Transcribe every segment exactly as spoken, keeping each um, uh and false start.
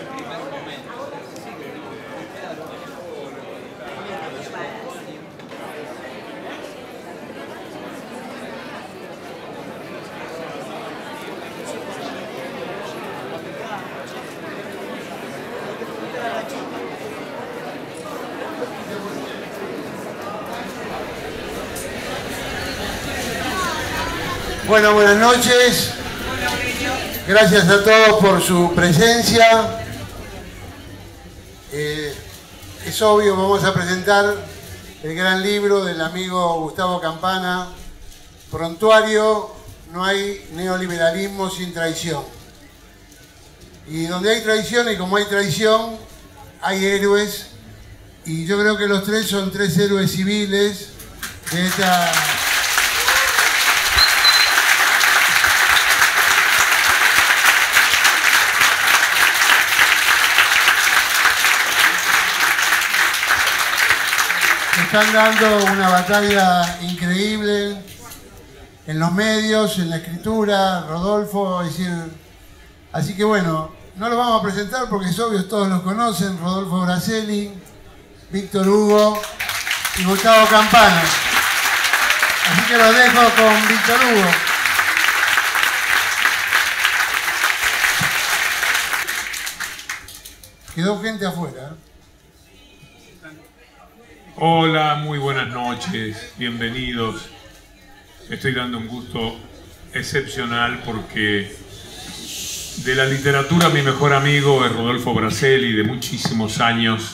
Bueno, buenas noches. Gracias a todos por su presencia. Eh, es obvio, vamos a presentar el gran libro del amigo Gustavo Campana, Prontuario, no hay neoliberalismo sin traición. Y donde hay traición, y como hay traición, hay héroes. Y yo creo que los tres son tres héroes civiles de esta... Están dando una batalla increíble en los medios, en la escritura, Rodolfo, es decir, así que bueno, no los vamos a presentar porque es obvio, todos los conocen, Rodolfo Braselli, Víctor Hugo y Gustavo Campana. Así que los dejo con Víctor Hugo. Quedó gente afuera, ¿eh? Hola, muy buenas noches, bienvenidos. Estoy dando un gusto excepcional porque de la literatura mi mejor amigo es Rodolfo Braselli, de muchísimos años.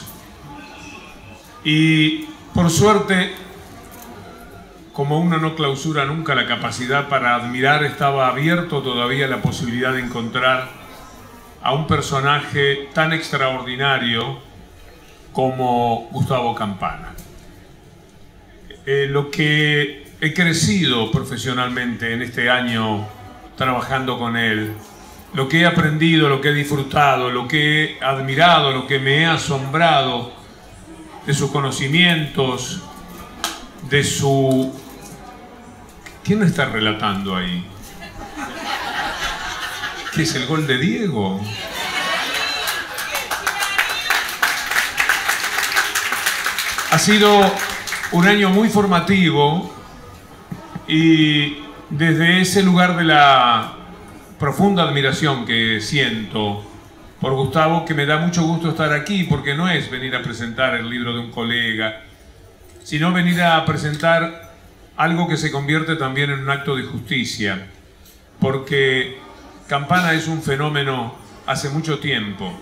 Y por suerte, como uno no clausura nunca la capacidad para admirar, estaba abierto todavía la posibilidad de encontrar a un personaje tan extraordinario como Gustavo Campana. Eh, lo que he crecido profesionalmente en este año trabajando con él, lo que he aprendido, lo que he disfrutado, lo que he admirado, lo que me he asombrado de sus conocimientos, de su... ¿Quién está relatando ahí? ¿Qué es el gol de Diego? Ha sido un año muy formativo y desde ese lugar de la profunda admiración que siento por Gustavo, que me da mucho gusto estar aquí, porque no es venir a presentar el libro de un colega, sino venir a presentar algo que se convierte también en un acto de justicia, porque Campana es un fenómeno hace mucho tiempo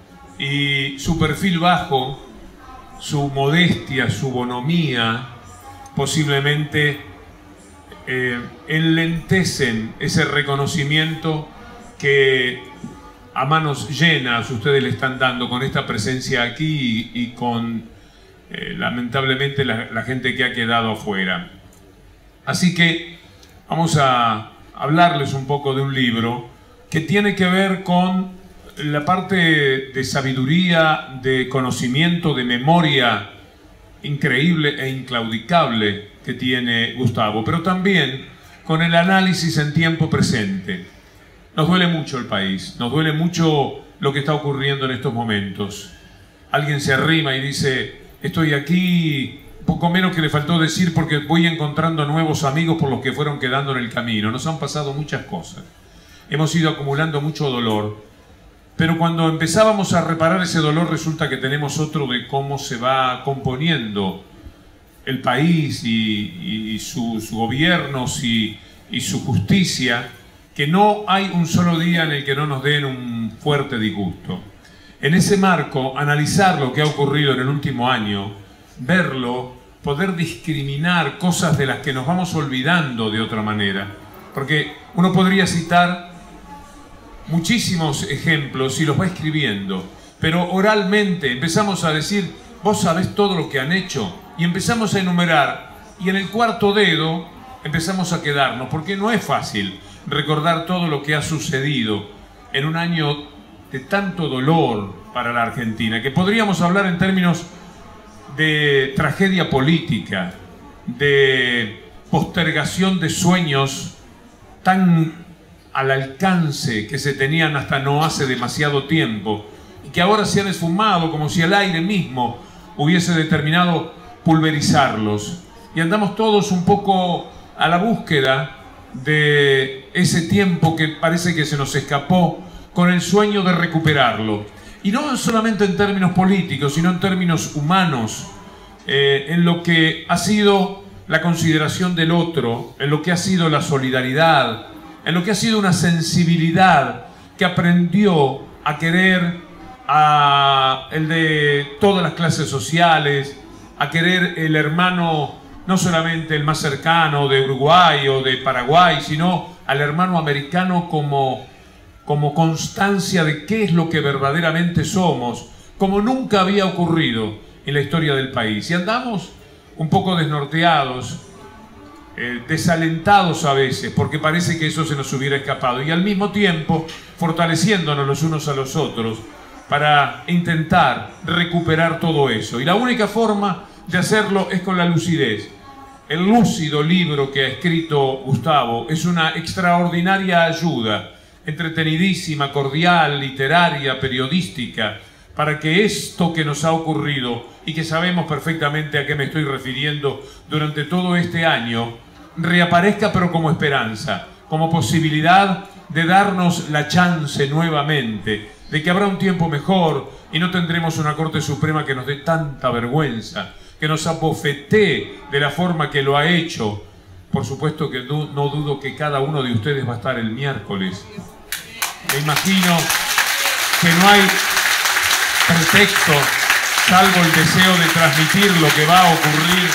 y su perfil bajo, su modestia, su bonomía, posiblemente eh, enlentecen ese reconocimiento que a manos llenas ustedes le están dando con esta presencia aquí y, y con, eh, lamentablemente, la, la gente que ha quedado afuera. Así que vamos a hablarles un poco de un libro que tiene que ver con la parte de sabiduría, de conocimiento, de memoria increíble e inclaudicable que tiene Gustavo, pero también con el análisis en tiempo presente. Nos duele mucho el país, nos duele mucho lo que está ocurriendo en estos momentos. Alguien se arrima y dice, estoy aquí, poco menos que le faltó decir porque voy encontrando nuevos amigos por los que fueron quedando en el camino. Nos han pasado muchas cosas, hemos ido acumulando mucho dolor. Pero cuando empezábamos a reparar ese dolor, resulta que tenemos otro de cómo se va componiendo el país y, y sus gobiernos y, y su justicia, que no hay un solo día en el que no nos den un fuerte disgusto. En ese marco, analizar lo que ha ocurrido en el último año, verlo, poder discriminar cosas de las que nos vamos olvidando de otra manera. Porque uno podría citar muchísimos ejemplos y los va escribiendo, pero oralmente empezamos a decir, vos sabés todo lo que han hecho, y empezamos a enumerar, y en el cuarto dedo empezamos a quedarnos, porque no es fácil recordar todo lo que ha sucedido en un año de tanto dolor para la Argentina, que podríamos hablar en términos de tragedia política, de postergación de sueños tan al alcance que se tenían hasta no hace demasiado tiempo y que ahora se han esfumado como si el aire mismo hubiese determinado pulverizarlos. Y andamos todos un poco a la búsqueda de ese tiempo que parece que se nos escapó, con el sueño de recuperarlo. Y no solamente en términos políticos, sino en términos humanos, eh, en lo que ha sido la consideración del otro, en lo que ha sido la solidaridad, en lo que ha sido una sensibilidad que aprendió a querer a el de todas las clases sociales, a querer el hermano, no solamente el más cercano de Uruguay o de Paraguay, sino al hermano americano como, como constancia de qué es lo que verdaderamente somos, como nunca había ocurrido en la historia del país. Y andamos un poco desnorteados, eh, desalentados a veces, porque parece que eso se nos hubiera escapado, y al mismo tiempo fortaleciéndonos los unos a los otros para intentar recuperar todo eso. Y la única forma de hacerlo es con la lucidez. El lúcido libro que ha escrito Gustavo es una extraordinaria ayuda, entretenidísima, cordial, literaria, periodística, para que esto que nos ha ocurrido, y que sabemos perfectamente a qué me estoy refiriendo durante todo este año, reaparezca pero como esperanza, como posibilidad de darnos la chance nuevamente, de que habrá un tiempo mejor y no tendremos una Corte Suprema que nos dé tanta vergüenza, que nos abofetee de la forma que lo ha hecho. Por supuesto que no, no dudo que cada uno de ustedes va a estar el miércoles. Me imagino que no hay pretexto, salvo el deseo de transmitir lo que va a ocurrir,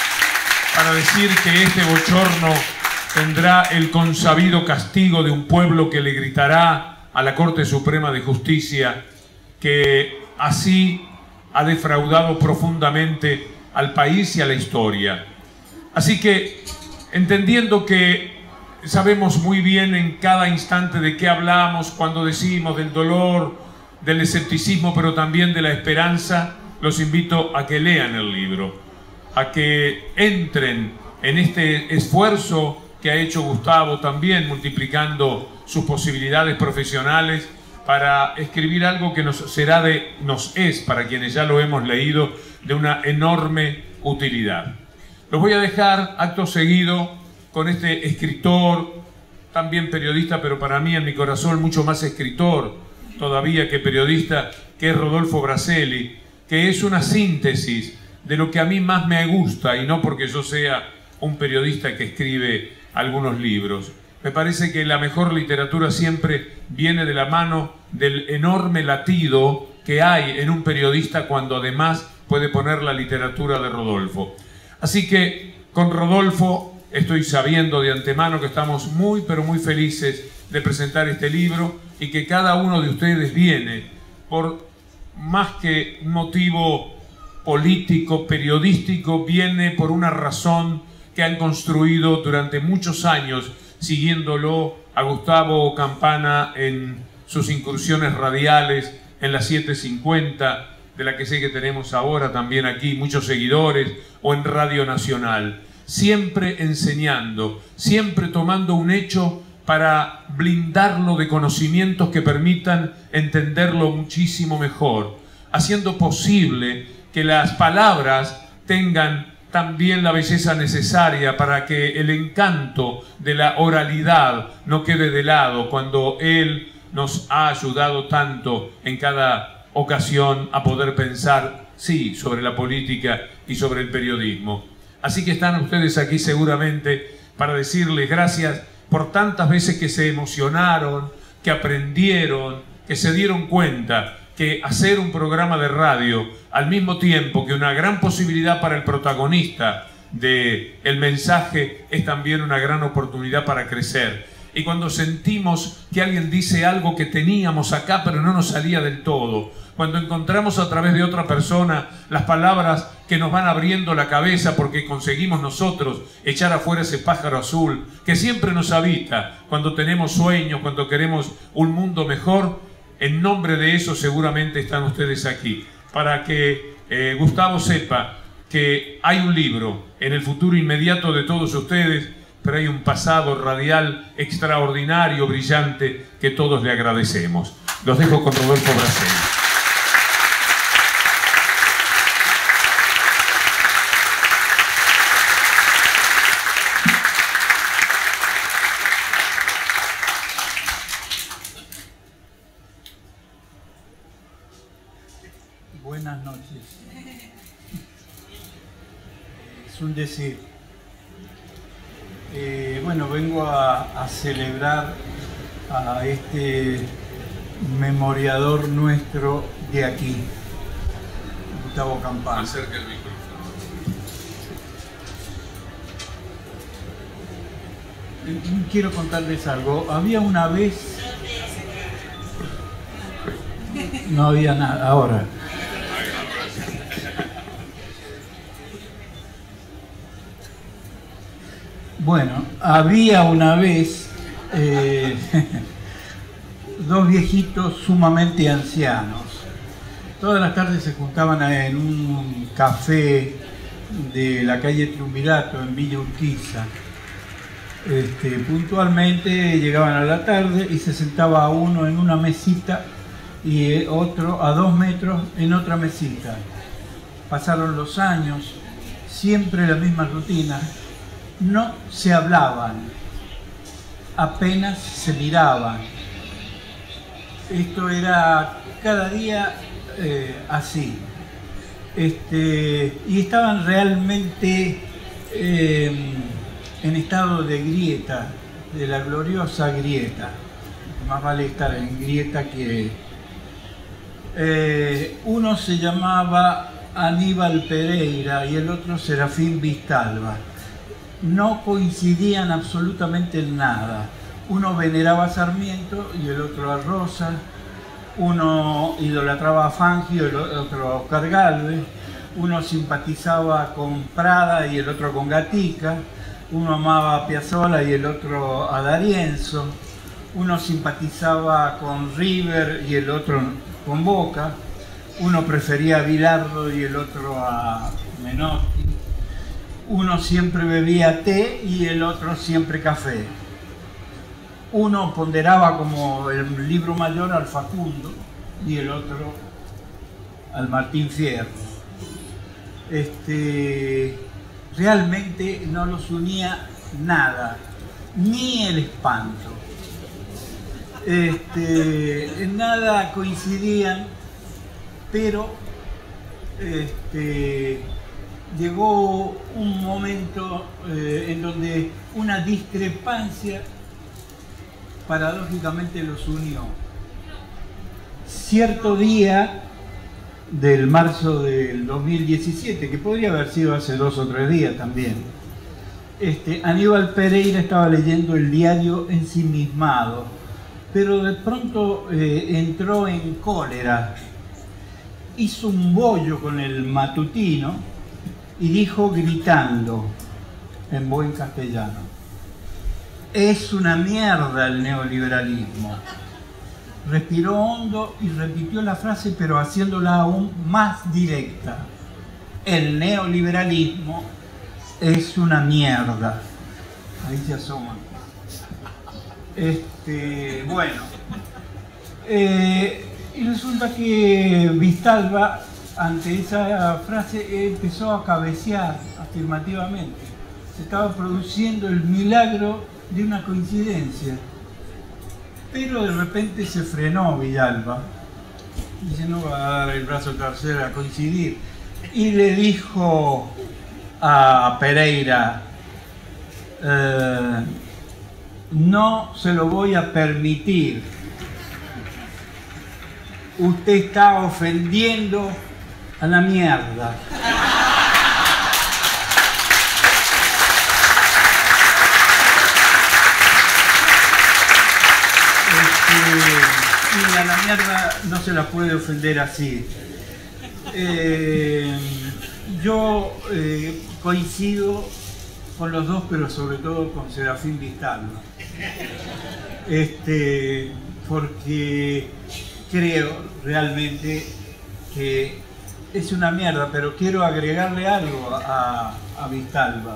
para decir que este bochorno tendrá el consabido castigo de un pueblo que le gritará a la Corte Suprema de Justicia que así ha defraudado profundamente al país y a la historia. Así que, entendiendo que sabemos muy bien en cada instante de qué hablamos cuando decimos del dolor, del escepticismo, pero también de la esperanza, los invito a que lean el libro, a que entren en este esfuerzo que ha hecho Gustavo, también multiplicando sus posibilidades profesionales para escribir algo que nos será de, nos es, para quienes ya lo hemos leído, de una enorme utilidad. Los voy a dejar acto seguido con este escritor, también periodista, pero para mí en mi corazón mucho más escritor todavía que periodista, que es Rodolfo Braselli, que es una síntesis de lo que a mí más me gusta, y no porque yo sea un periodista que escribe algunos libros. Me parece que la mejor literatura siempre viene de la mano del enorme latido que hay en un periodista cuando además puede poner la literatura de Rodolfo. Así que con Rodolfo estoy sabiendo de antemano que estamos muy pero muy felices de presentar este libro, y que cada uno de ustedes viene por más que un motivo político, periodístico, viene por una razón que han construido durante muchos años, siguiéndolo a Gustavo Campana en sus incursiones radiales en la siete cincuenta, de la que sé que tenemos ahora también aquí muchos seguidores, o en Radio Nacional, siempre enseñando, siempre tomando un hecho para blindarlo de conocimientos que permitan entenderlo muchísimo mejor, haciendo posible que las palabras tengan también la belleza necesaria para que el encanto de la oralidad no quede de lado, cuando él nos ha ayudado tanto en cada ocasión a poder pensar, sí, sobre la política y sobre el periodismo. Así que están ustedes aquí seguramente para decirles gracias por tantas veces que se emocionaron, que aprendieron, que se dieron cuenta que hacer un programa de radio, al mismo tiempo que una gran posibilidad para el protagonista del mensaje, es también una gran oportunidad para crecer. Y cuando sentimos que alguien dice algo que teníamos acá pero no nos salía del todo, cuando encontramos a través de otra persona las palabras que nos van abriendo la cabeza porque conseguimos nosotros echar afuera ese pájaro azul que siempre nos habita cuando tenemos sueños, cuando queremos un mundo mejor, en nombre de eso seguramente están ustedes aquí, para que eh, Gustavo sepa que hay un libro en el futuro inmediato de todos ustedes, pero hay un pasado radial extraordinario, brillante, que todos le agradecemos. Los dejo con Rodolfo Braselli. buenas noches. Es un decir. Eh, bueno, vengo a, a celebrar a este memoriador nuestro de aquí, Gustavo Campana. Acerca el micrófono. Quiero contarles algo. Había una vez... No había nada, ahora. Bueno, había una vez eh, dos viejitos sumamente ancianos. Todas las tardes se juntaban en un café de la calle Triunvirato en Villa Urquiza. Este, puntualmente llegaban a la tarde y se sentaba uno en una mesita y otro a dos metros en otra mesita. Pasaron los años, siempre la misma rutina, no se hablaban, apenas se miraban. Esto era cada día eh, así. Este, y estaban realmente eh, en estado de grieta, de la gloriosa grieta. Más vale estar en grieta que... Eh, uno se llamaba Aníbal Pereira y el otro Serafín Vistalba. No coincidían absolutamente en nada. Uno veneraba a Sarmiento y el otro a Rosa. Uno idolatraba a Fangio y el otro a Oscar Gálvez. Uno simpatizaba con Prada y el otro con Gatica. Uno amaba a Piazzolla y el otro a D'Arienzo. Uno simpatizaba con River y el otro con Boca. Uno prefería a Bilardo y el otro a Menotti. Uno siempre bebía té y el otro siempre café. Uno ponderaba como el libro mayor al Facundo y el otro al Martín Fierro. Este, realmente no los unía nada, ni el espanto. Este, en nada coincidían, pero este, llegó un momento eh, en donde una discrepancia paradójicamente los unió. Cierto día del marzo del dos mil diecisiete, que podría haber sido hace dos o tres días también, este, Aníbal Pereira estaba leyendo el diario ensimismado, pero de pronto eh, entró en cólera, hizo un bollo con el matutino y dijo gritando en buen castellano: es una mierda el neoliberalismo. Respiró hondo y repitió la frase, pero haciéndola aún más directa: el neoliberalismo es una mierda. Ahí se asoman. Este, bueno, eh, y resulta que Vistalba, ante esa frase, empezó a cabecear afirmativamente. Se estaba produciendo el milagro de una coincidencia. Pero de repente se frenó Villalba. Dice: no va a dar el brazo a torcer a coincidir. Y le dijo a Pereira: eh, no se lo voy a permitir. Usted está ofendiendo a la mierda. Y a la mierda no se la puede ofender así. Eh, yo eh, coincido con los dos, pero sobre todo con Serafín Vistalba. Este, porque creo realmente que es una mierda, pero quiero agregarle algo a, a Vistalba.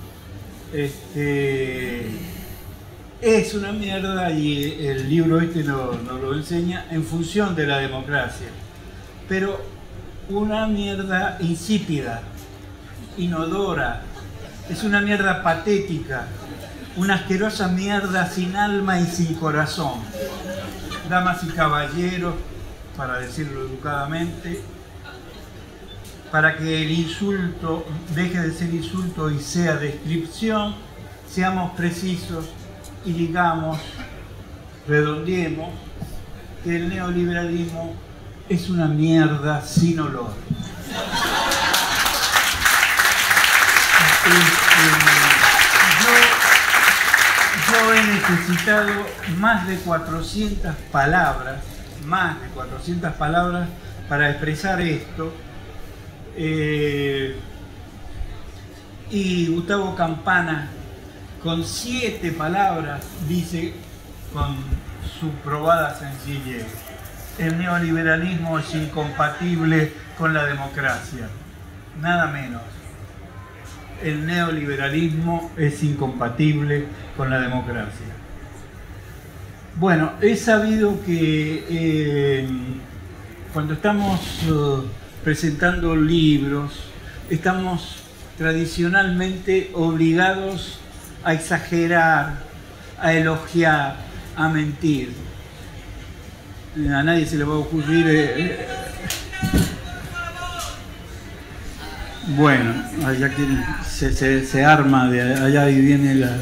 Este, es una mierda, y el libro este nos no lo enseña, en función de la democracia, pero una mierda insípida, inodora, es una mierda patética, una asquerosa mierda sin alma y sin corazón. Damas y caballeros, para decirlo educadamente, para que el insulto deje de ser insulto y sea descripción, seamos precisos y digamos, redondeemos, que el neoliberalismo es una mierda sin olor. Yo, yo he necesitado más de cuatrocientas palabras, más de cuatrocientas palabras para expresar esto. Eh, y Gustavo Campana, con siete palabras, dice con su probada sencillez: el neoliberalismo es incompatible con la democracia. Nada menos. El neoliberalismo es incompatible con la democracia. Bueno, he sabido que eh, cuando estamos uh, presentando libros, estamos tradicionalmente obligados a exagerar, a elogiar, a mentir. A nadie se le va a ocurrir... Eh, bueno, allá que se, se, se arma de allá y viene la...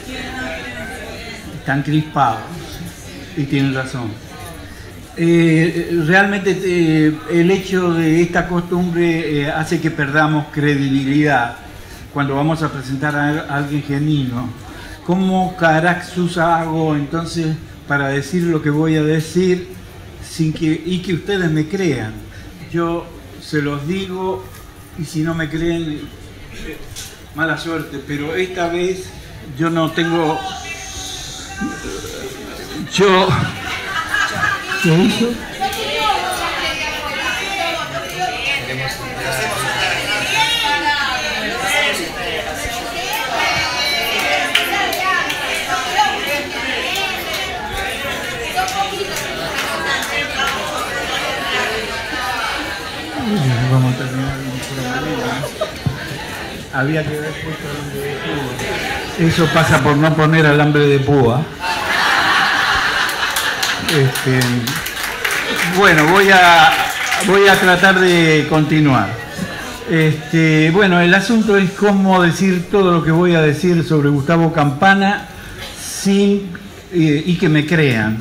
Están crispados y tienen razón. Eh, realmente eh, el hecho de esta costumbre eh, hace que perdamos credibilidad cuando vamos a presentar a alguien genuino. ¿Cómo caraxus hago entonces para decir lo que voy a decir sin que, y que ustedes me crean? Yo se los digo y si no me creen, eh, mala suerte, pero esta vez yo no tengo... Yo... ¿Qué hizo? Vamos a terminar de una manera. Había que haber puesto alambre de púa. Eso pasa por no poner alambre de púa. Este, bueno, voy a, voy a tratar de continuar. Este, bueno, el asunto es cómo decir todo lo que voy a decir sobre Gustavo Campana sin eh, y que me crean.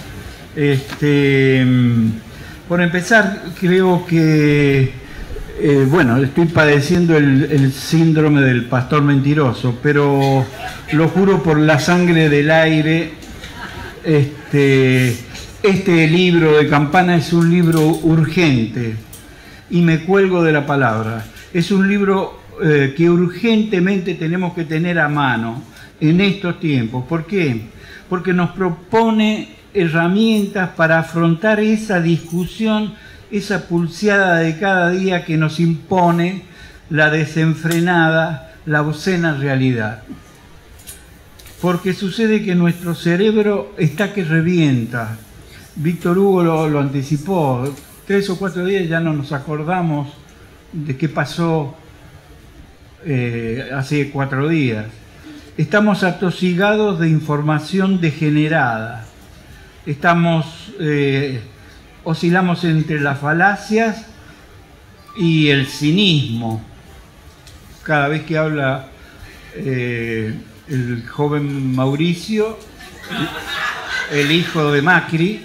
Este, por empezar, creo que, eh, bueno, estoy padeciendo el, el síndrome del pastor mentiroso, pero lo juro por la sangre del aire. Este, este libro de Campana es un libro urgente y me cuelgo de la palabra. Es un libro eh, que urgentemente tenemos que tener a mano en estos tiempos. ¿Por qué? Porque nos propone herramientas para afrontar esa discusión, esa pulseada de cada día que nos impone la desenfrenada, la obscena realidad. Porque sucede que nuestro cerebro está que revienta. Víctor Hugo lo, lo anticipó. Tres o cuatro días ya no nos acordamos de qué pasó eh, hace cuatro días. Estamos atosigados de información degenerada. Estamos, eh, oscilamos entre las falacias y el cinismo. Cada vez que habla... Eh, el joven Mauricio, el hijo de Macri,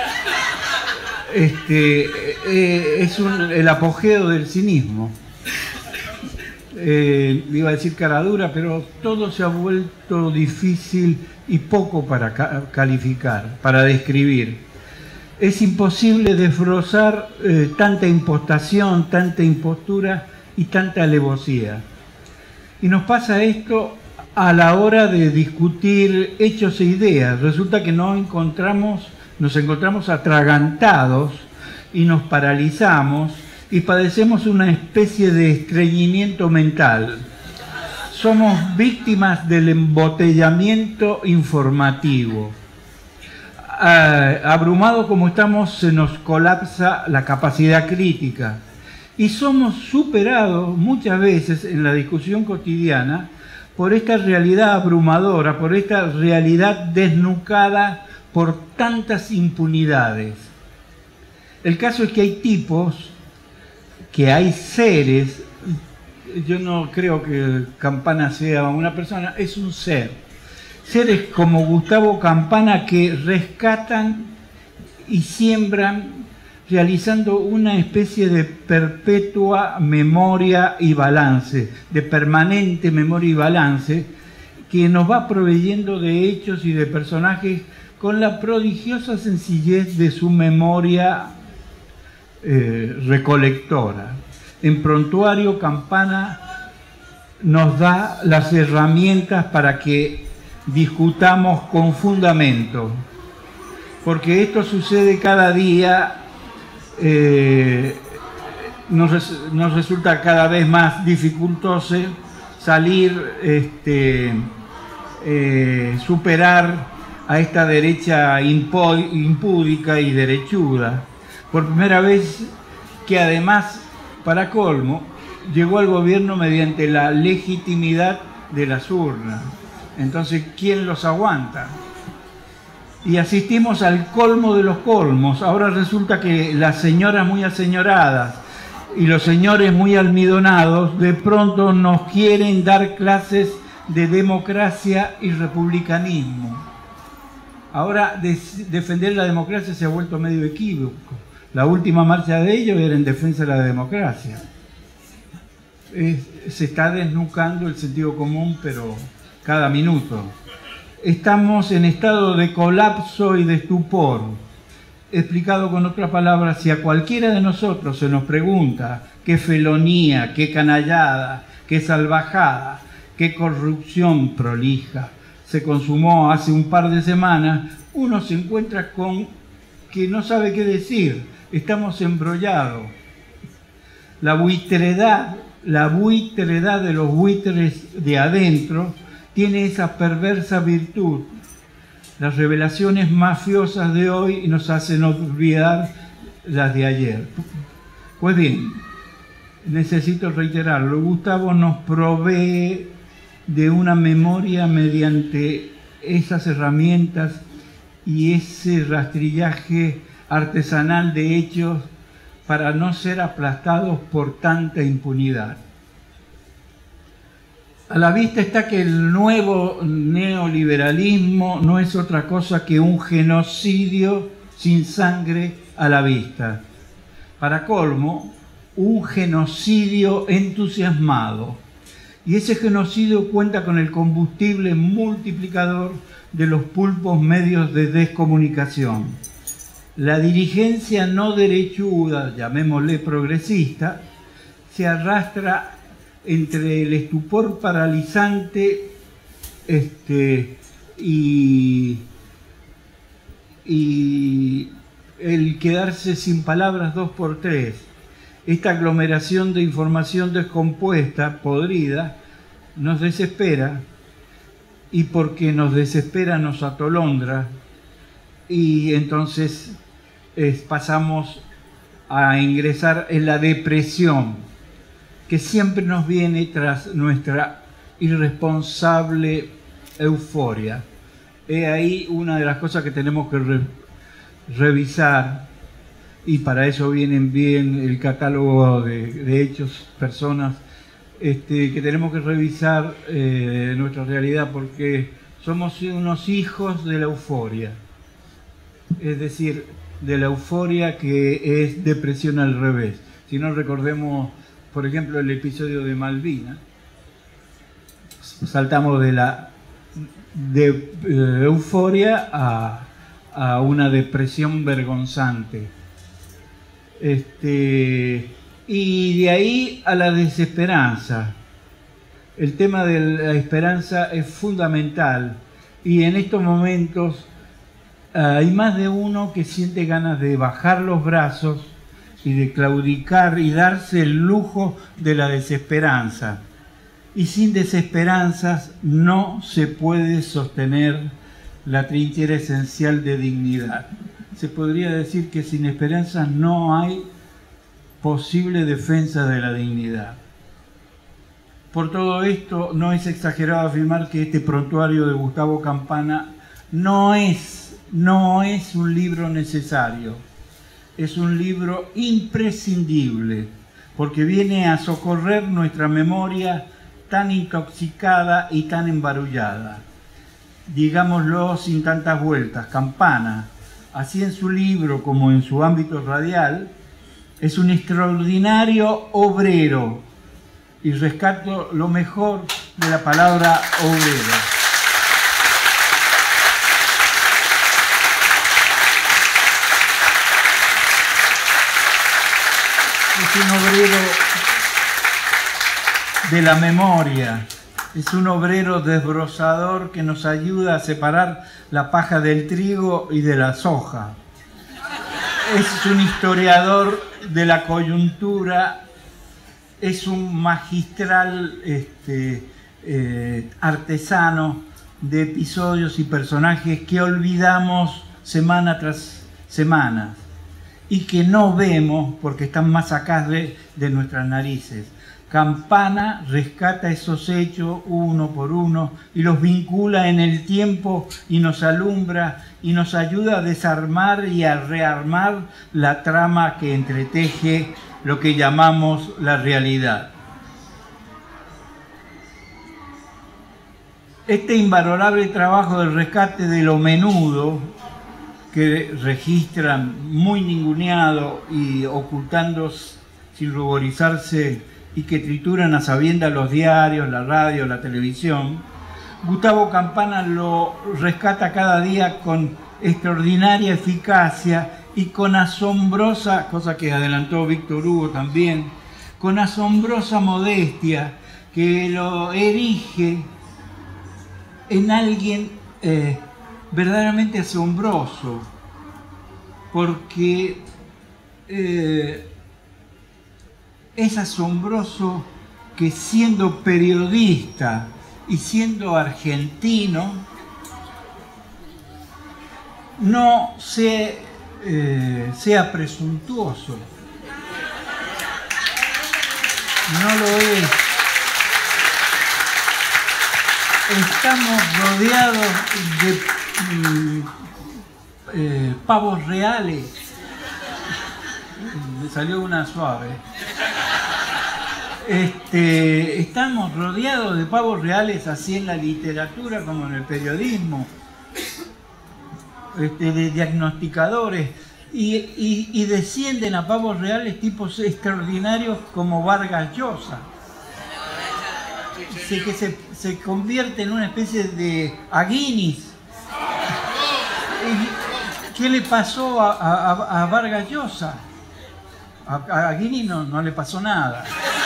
este, eh, es un, el apogeo del cinismo. Eh, iba a decir cara dura, pero todo se ha vuelto difícil y poco para ca calificar, para describir. Es imposible desbrozar eh, tanta impostación, tanta impostura y tanta alevosía. Y nos pasa esto a la hora de discutir hechos e ideas. Resulta que no encontramos, nos encontramos atragantados y nos paralizamos y padecemos una especie de estreñimiento mental. Somos víctimas del embotellamiento informativo. Uh, abrumado como estamos, se nos colapsa la capacidad crítica y somos superados muchas veces en la discusión cotidiana por esta realidad abrumadora, por esta realidad desnucada por tantas impunidades. El caso es que hay tipos que hay seres, yo no creo que Campana sea una persona, es un ser. Seres como Gustavo Campana que rescatan y siembran, realizando una especie de perpetua memoria y balance, de permanente memoria y balance, que nos va proveyendo de hechos y de personajes con la prodigiosa sencillez de su memoria eh, recolectora. En Prontuario, Campana nos da las herramientas para que discutamos con fundamento, porque esto sucede cada día. Eh, nos, res, nos resulta cada vez más dificultoso salir, este, eh, superar a esta derecha impúdica y derechuda, por primera vez, que además, para colmo, llegó al gobierno mediante la legitimidad de las urnas. Entonces, ¿quién los aguanta? Y asistimos al colmo de los colmos. Ahora resulta que las señoras muy aseñoradas y los señores muy almidonados de pronto nos quieren dar clases de democracia y republicanismo. Ahora de defender la democracia se ha vuelto medio equívoco. La última marcha de ellos era en defensa de la democracia. Es, se está desnucando el sentido común, pero cada minuto. Estamos en estado de colapso y de estupor. Explicado con otras palabras, si a cualquiera de nosotros se nos pregunta qué felonía, qué canallada, qué salvajada, qué corrupción prolija se consumó hace un par de semanas, uno se encuentra con que no sabe qué decir. Estamos embrollados. La buitredad, la buitredad de los buitres de adentro tiene esa perversa virtud. Las revelaciones mafiosas de hoy nos hacen olvidar las de ayer. Pues bien, necesito reiterarlo, Gustavo nos provee de una memoria mediante esas herramientas y ese rastrillaje artesanal de hechos para no ser aplastados por tanta impunidad. A la vista está que el nuevo neoliberalismo no es otra cosa que un genocidio sin sangre a la vista. Para colmo, un genocidio entusiasmado. Y ese genocidio cuenta con el combustible multiplicador de los pulpos medios de descomunicación. La dirigencia no derechuda, llamémosle progresista, se arrastra entre el estupor paralizante este, y, y el quedarse sin palabras dos por tres. Esta aglomeración de información descompuesta, podrida, nos desespera, y porque nos desespera nos atolondra, y entonces eh, pasamos a ingresar en la depresión, que siempre nos viene tras nuestra irresponsable euforia. He ahí una de las cosas que tenemos que re revisar, y para eso vienen bien el catálogo de, de hechos, personas, este, que tenemos que revisar eh, nuestra realidad, porque somos unos hijos de la euforia. Es decir, de la euforia que es depresión al revés. Si no, recordemos, por ejemplo, el episodio de Malvinas. Saltamos de la de, de euforia a, a una depresión vergonzante. Este, y de ahí a la desesperanza. El tema de la esperanza es fundamental, y en estos momentos uh, hay más de uno que siente ganas de bajar los brazos y de claudicar y darse el lujo de la desesperanza. Y sin desesperanzas no se puede sostener la trinchera esencial de dignidad. Se podría decir que sin esperanzas no hay posible defensa de la dignidad. Por todo esto, no es exagerado afirmar que este prontuario de Gustavo Campana no es, no es un libro necesario. Es un libro imprescindible, porque viene a socorrer nuestra memoria tan intoxicada y tan embarullada. Digámoslo sin tantas vueltas, Campana, así en su libro como en su ámbito radial, es un extraordinario obrero, y rescato lo mejor de la palabra obrero. Es un obrero de la memoria, es un obrero desbrozador que nos ayuda a separar la paja del trigo y de la soja. Es un historiador de la coyuntura, es un magistral este, eh, artesano de episodios y personajes que olvidamos semana tras semana y que no vemos porque están más acá de, de nuestras narices. Campana rescata esos hechos uno por uno y los vincula en el tiempo y nos alumbra y nos ayuda a desarmar y a rearmar la trama que entreteje lo que llamamos la realidad. Este invalorable trabajo del rescate de lo menudo, que registran muy ninguneado y ocultando sin ruborizarse y que trituran a sabiendas los diarios, la radio, la televisión, Gustavo Campana lo rescata cada día con extraordinaria eficacia y con asombrosa, cosa que adelantó Víctor Hugo también, con asombrosa modestia que lo erige en alguien eh, verdaderamente asombroso, porque eh, es asombroso que siendo periodista y siendo argentino no se, eh, sea presuntuoso. No lo es. Estamos rodeados de mm, eh, pavos reales. Me salió una suave. Este, estamos rodeados de pavos reales, así en la literatura como en el periodismo, este, de diagnosticadores, y, y, y descienden a pavos reales tipos extraordinarios como Vargas Llosa, se, que se, se convierte en una especie de Aguinis. ¿Qué le pasó a, a, a Vargas Llosa? A, a Aguinis no, no le pasó nada.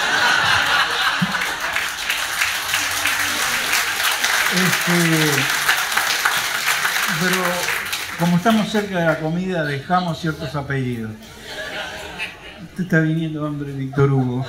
Este, pero como estamos cerca de la comida, dejamos ciertos apellidos. Te está viniendo hambre, Víctor Hugo.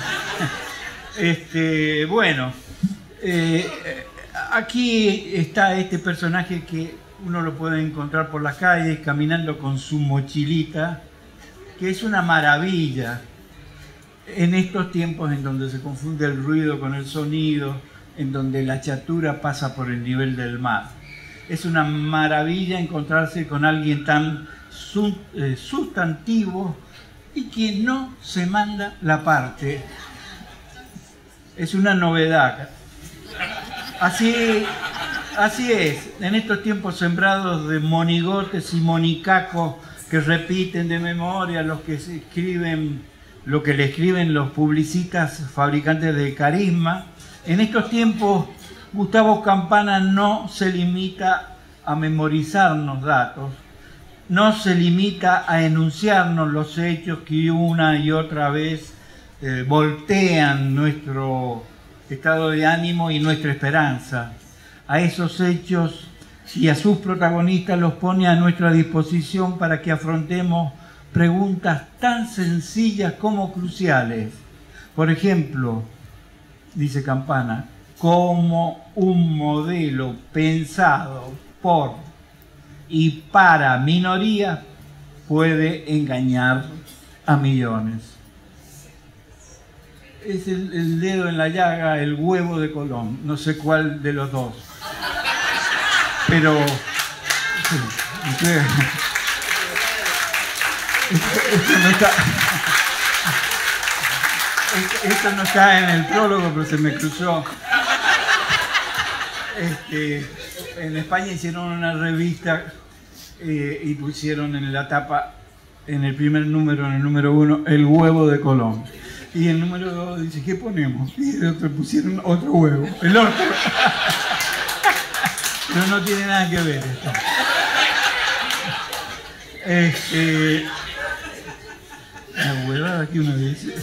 Este, bueno, eh, aquí está este personaje que uno lo puede encontrar por las calles caminando con su mochilita, que es una maravilla en estos tiempos en donde se confunde el ruido con el sonido, en donde la chatura pasa por el nivel del mar. Es una maravilla encontrarse con alguien tan sustantivo y que no se manda la parte. Es una novedad. Así, así es, en estos tiempos sembrados de monigotes y monicacos que repiten de memoria los que se escriben, lo que le escriben los publicistas fabricantes de carisma. En estos tiempos, Gustavo Campana no se limita a memorizarnos datos, no se limita a enunciarnos los hechos que una y otra vez eh, voltean nuestro estado de ánimo y nuestra esperanza. A esos hechos y a sus protagonistas los pone a nuestra disposición para que afrontemos preguntas tan sencillas como cruciales. Por ejemplo, dice Campana, como un modelo pensado por y para minorías puede engañar a millones. Es el, el dedo en la llaga, el huevo de Colón, no sé cuál de los dos. Pero sí, usted, esto, esto no está, esto, esto no está en el prólogo, pero se me cruzó. Este, en España hicieron una revista eh, y pusieron en la tapa, en el primer número, en el número uno, el huevo de Colón. Y el número dos dice, ¿qué ponemos? Y el otro pusieron otro huevo, el otro. Pero no tiene nada que ver esto. Este, la huevada que uno dice.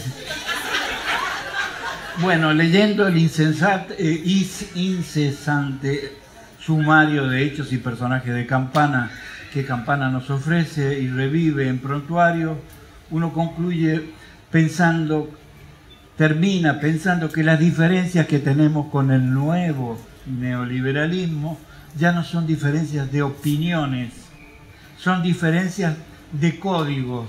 Bueno, leyendo el insensate, eh, incesante sumario de hechos y personajes de Campana que Campana nos ofrece y revive en Prontuario, uno concluye pensando, termina pensando que las diferencias que tenemos con el nuevo neoliberalismo ya no son diferencias de opiniones, son diferencias de códigos,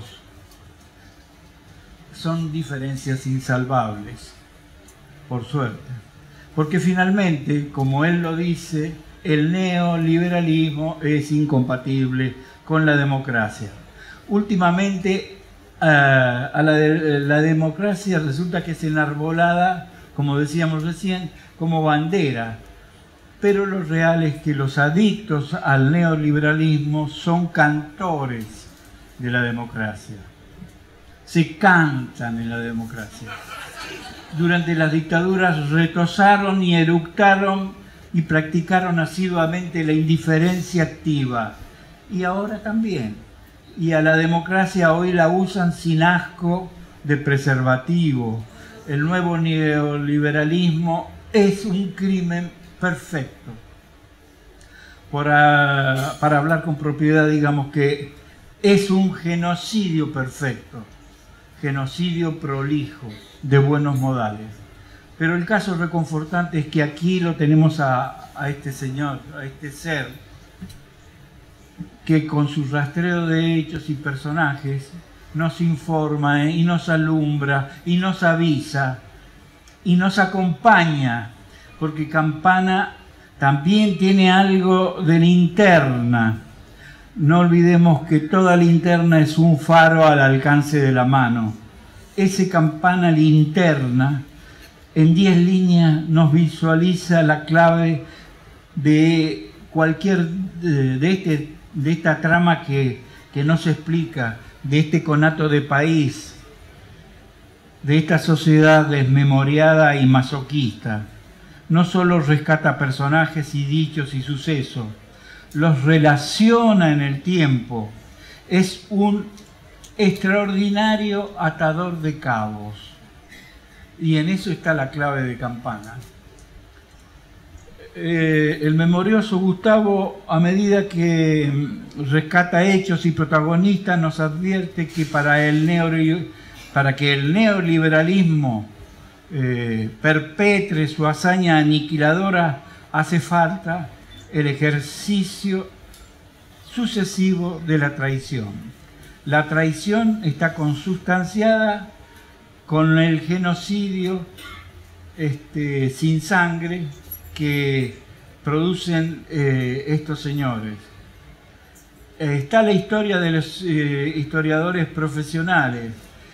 son diferencias insalvables, por suerte. Porque finalmente, como él lo dice, el neoliberalismo es incompatible con la democracia. Últimamente, uh, a la, de, la democracia resulta que es enarbolada, como decíamos recién, como bandera. Pero lo real es que los adictos al neoliberalismo son cantores de la democracia. Se cantan en la democracia. Durante las dictaduras retozaron y eructaron y practicaron asiduamente la indiferencia activa. Y ahora también. Y a la democracia hoy la usan sin asco de preservativo. El nuevo neoliberalismo es un crimen perfecto. Para, para hablar con propiedad, digamos que es un genocidio perfecto. Genocidio prolijo, de buenos modales. Pero el caso reconfortante es que aquí lo tenemos a, a este señor, a este ser, que con su rastreo de hechos y personajes nos informa y nos alumbra y nos avisa y nos acompaña, porque Campana también tiene algo de linterna. No olvidemos que toda linterna es un faro al alcance de la mano. Ese Campana linterna, en diez líneas, nos visualiza la clave de cualquier, de, este, de esta trama que, que no se explica, de este conato de país, de esta sociedad desmemoriada y masoquista. No solo rescata personajes y dichos y sucesos, los relaciona en el tiempo. Es un extraordinario atador de cabos. Y en eso está la clave de Campana. Eh, el memorioso Gustavo, a medida que rescata hechos y protagonistas, nos advierte que para, el neo, para que el neoliberalismo eh, perpetre su hazaña aniquiladora, hace falta el ejercicio sucesivo de la traición. La traición está consustanciada con el genocidio este, sin sangre que producen eh, estos señores. Eh, está la historia de los eh, historiadores profesionales.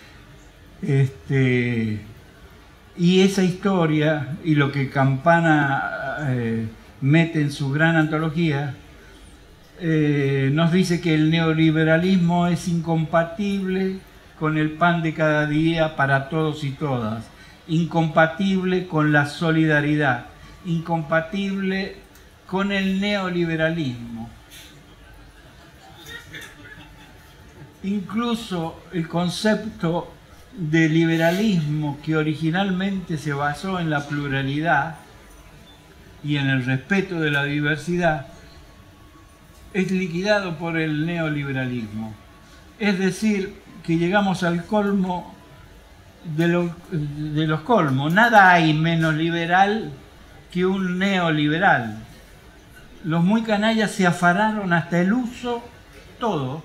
Este, y esa historia, y lo que Campana eh, mete en su gran antología, eh, nos dice que el neoliberalismo es incompatible con el pan de cada día para todos y todas, incompatible con la solidaridad, incompatible con el neoliberalismo. Incluso el concepto de liberalismo, que originalmente se basó en la pluralidad y en el respeto de la diversidad, es liquidado por el neoliberalismo. Es decir, que llegamos al colmo de, lo, de los colmos. Nada hay menos liberal que un neoliberal. Los muy canallas se afanaron hasta el uso, todo,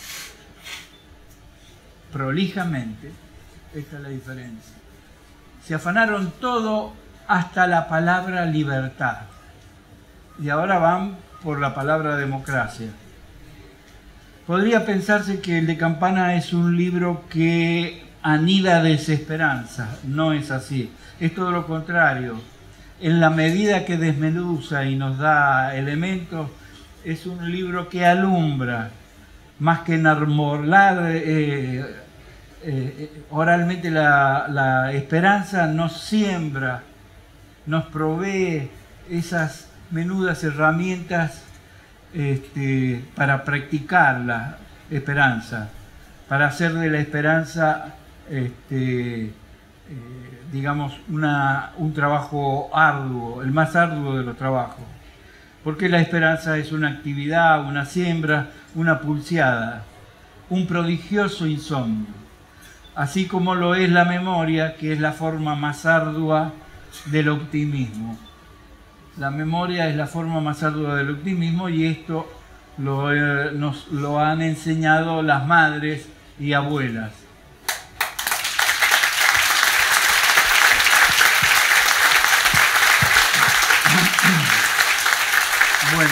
prolijamente. Esta es la diferencia. Se afanaron todo hasta la palabra libertad. Y ahora van por la palabra democracia. Podría pensarse que el de Campana es un libro que anida desesperanza. No es así. Es todo lo contrario. En la medida que desmenuza y nos da elementos, es un libro que alumbra, más que enarmolar eh, eh, oralmente la, la esperanza, nos siembra, nos provee esas menudas herramientas este, para practicar la esperanza, para hacer de la esperanza, este, eh, digamos, una, un trabajo arduo, el más arduo de los trabajos. Porque la esperanza es una actividad, una siembra, una pulseada, un prodigioso insomnio. Así como lo es la memoria, que es la forma más ardua del optimismo. La memoria es la forma más ardua del optimismo y esto lo, eh, nos lo han enseñado las madres y abuelas. Bueno,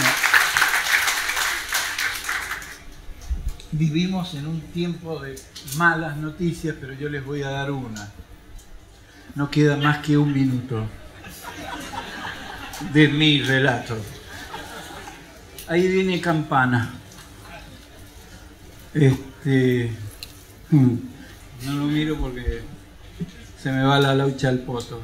vivimos en un tiempo de malas noticias, pero yo les voy a dar una. No queda más que un minuto de mi relato. Ahí viene Campana. Este, no lo miro porque se me va la laucha al poto.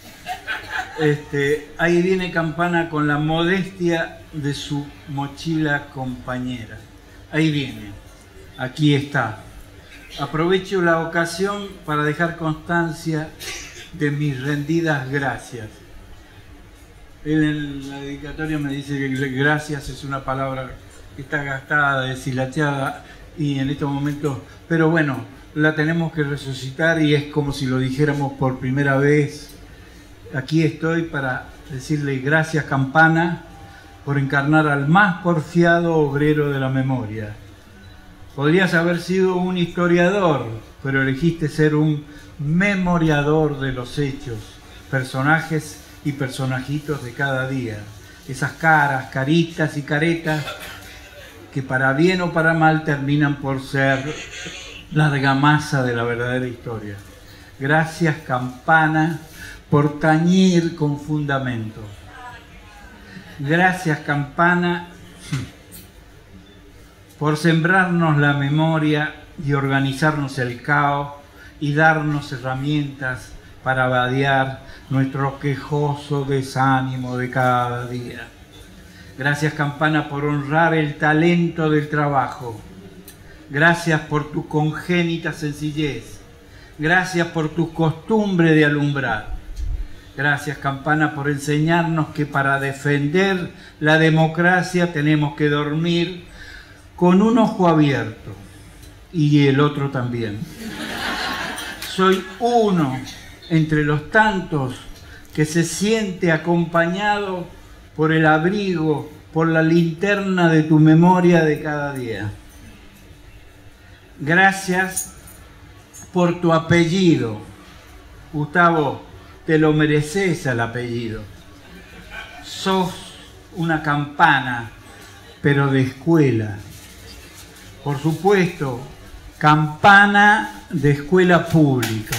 Este, ahí viene Campana con la modestia de su mochila compañera. Ahí viene. Aquí está. Aprovecho la ocasión para dejar constancia de mis rendidas gracias. Él en la dedicatoria me dice que gracias es una palabra que está gastada, deshilachada y en estos momentos, pero bueno, la tenemos que resucitar y es como si lo dijéramos por primera vez. Aquí estoy para decirle gracias, Campana, por encarnar al más porfiado obrero de la memoria. Podrías haber sido un historiador, pero elegiste ser un memoriador de los hechos, personajes y personajitos de cada día. Esas caras, caritas y caretas que para bien o para mal terminan por ser la argamasa de la verdadera historia. Gracias, Campana, por tañir con fundamento. Gracias, Campana, por sembrarnos la memoria y organizarnos el caos y darnos herramientas para vadear nuestro quejoso desánimo de cada día. Gracias, Campana, por honrar el talento del trabajo. Gracias por tu congénita sencillez. Gracias por tu costumbre de alumbrar. Gracias, Campana, por enseñarnos que para defender la democracia tenemos que dormir con un ojo abierto y el otro también. Soy uno entre los tantos que se siente acompañado por el abrigo, por la linterna de tu memoria de cada día. Gracias por tu apellido. Gustavo, te lo mereces el apellido. Sos una campana, pero de escuela. Por supuesto, campana de escuela pública.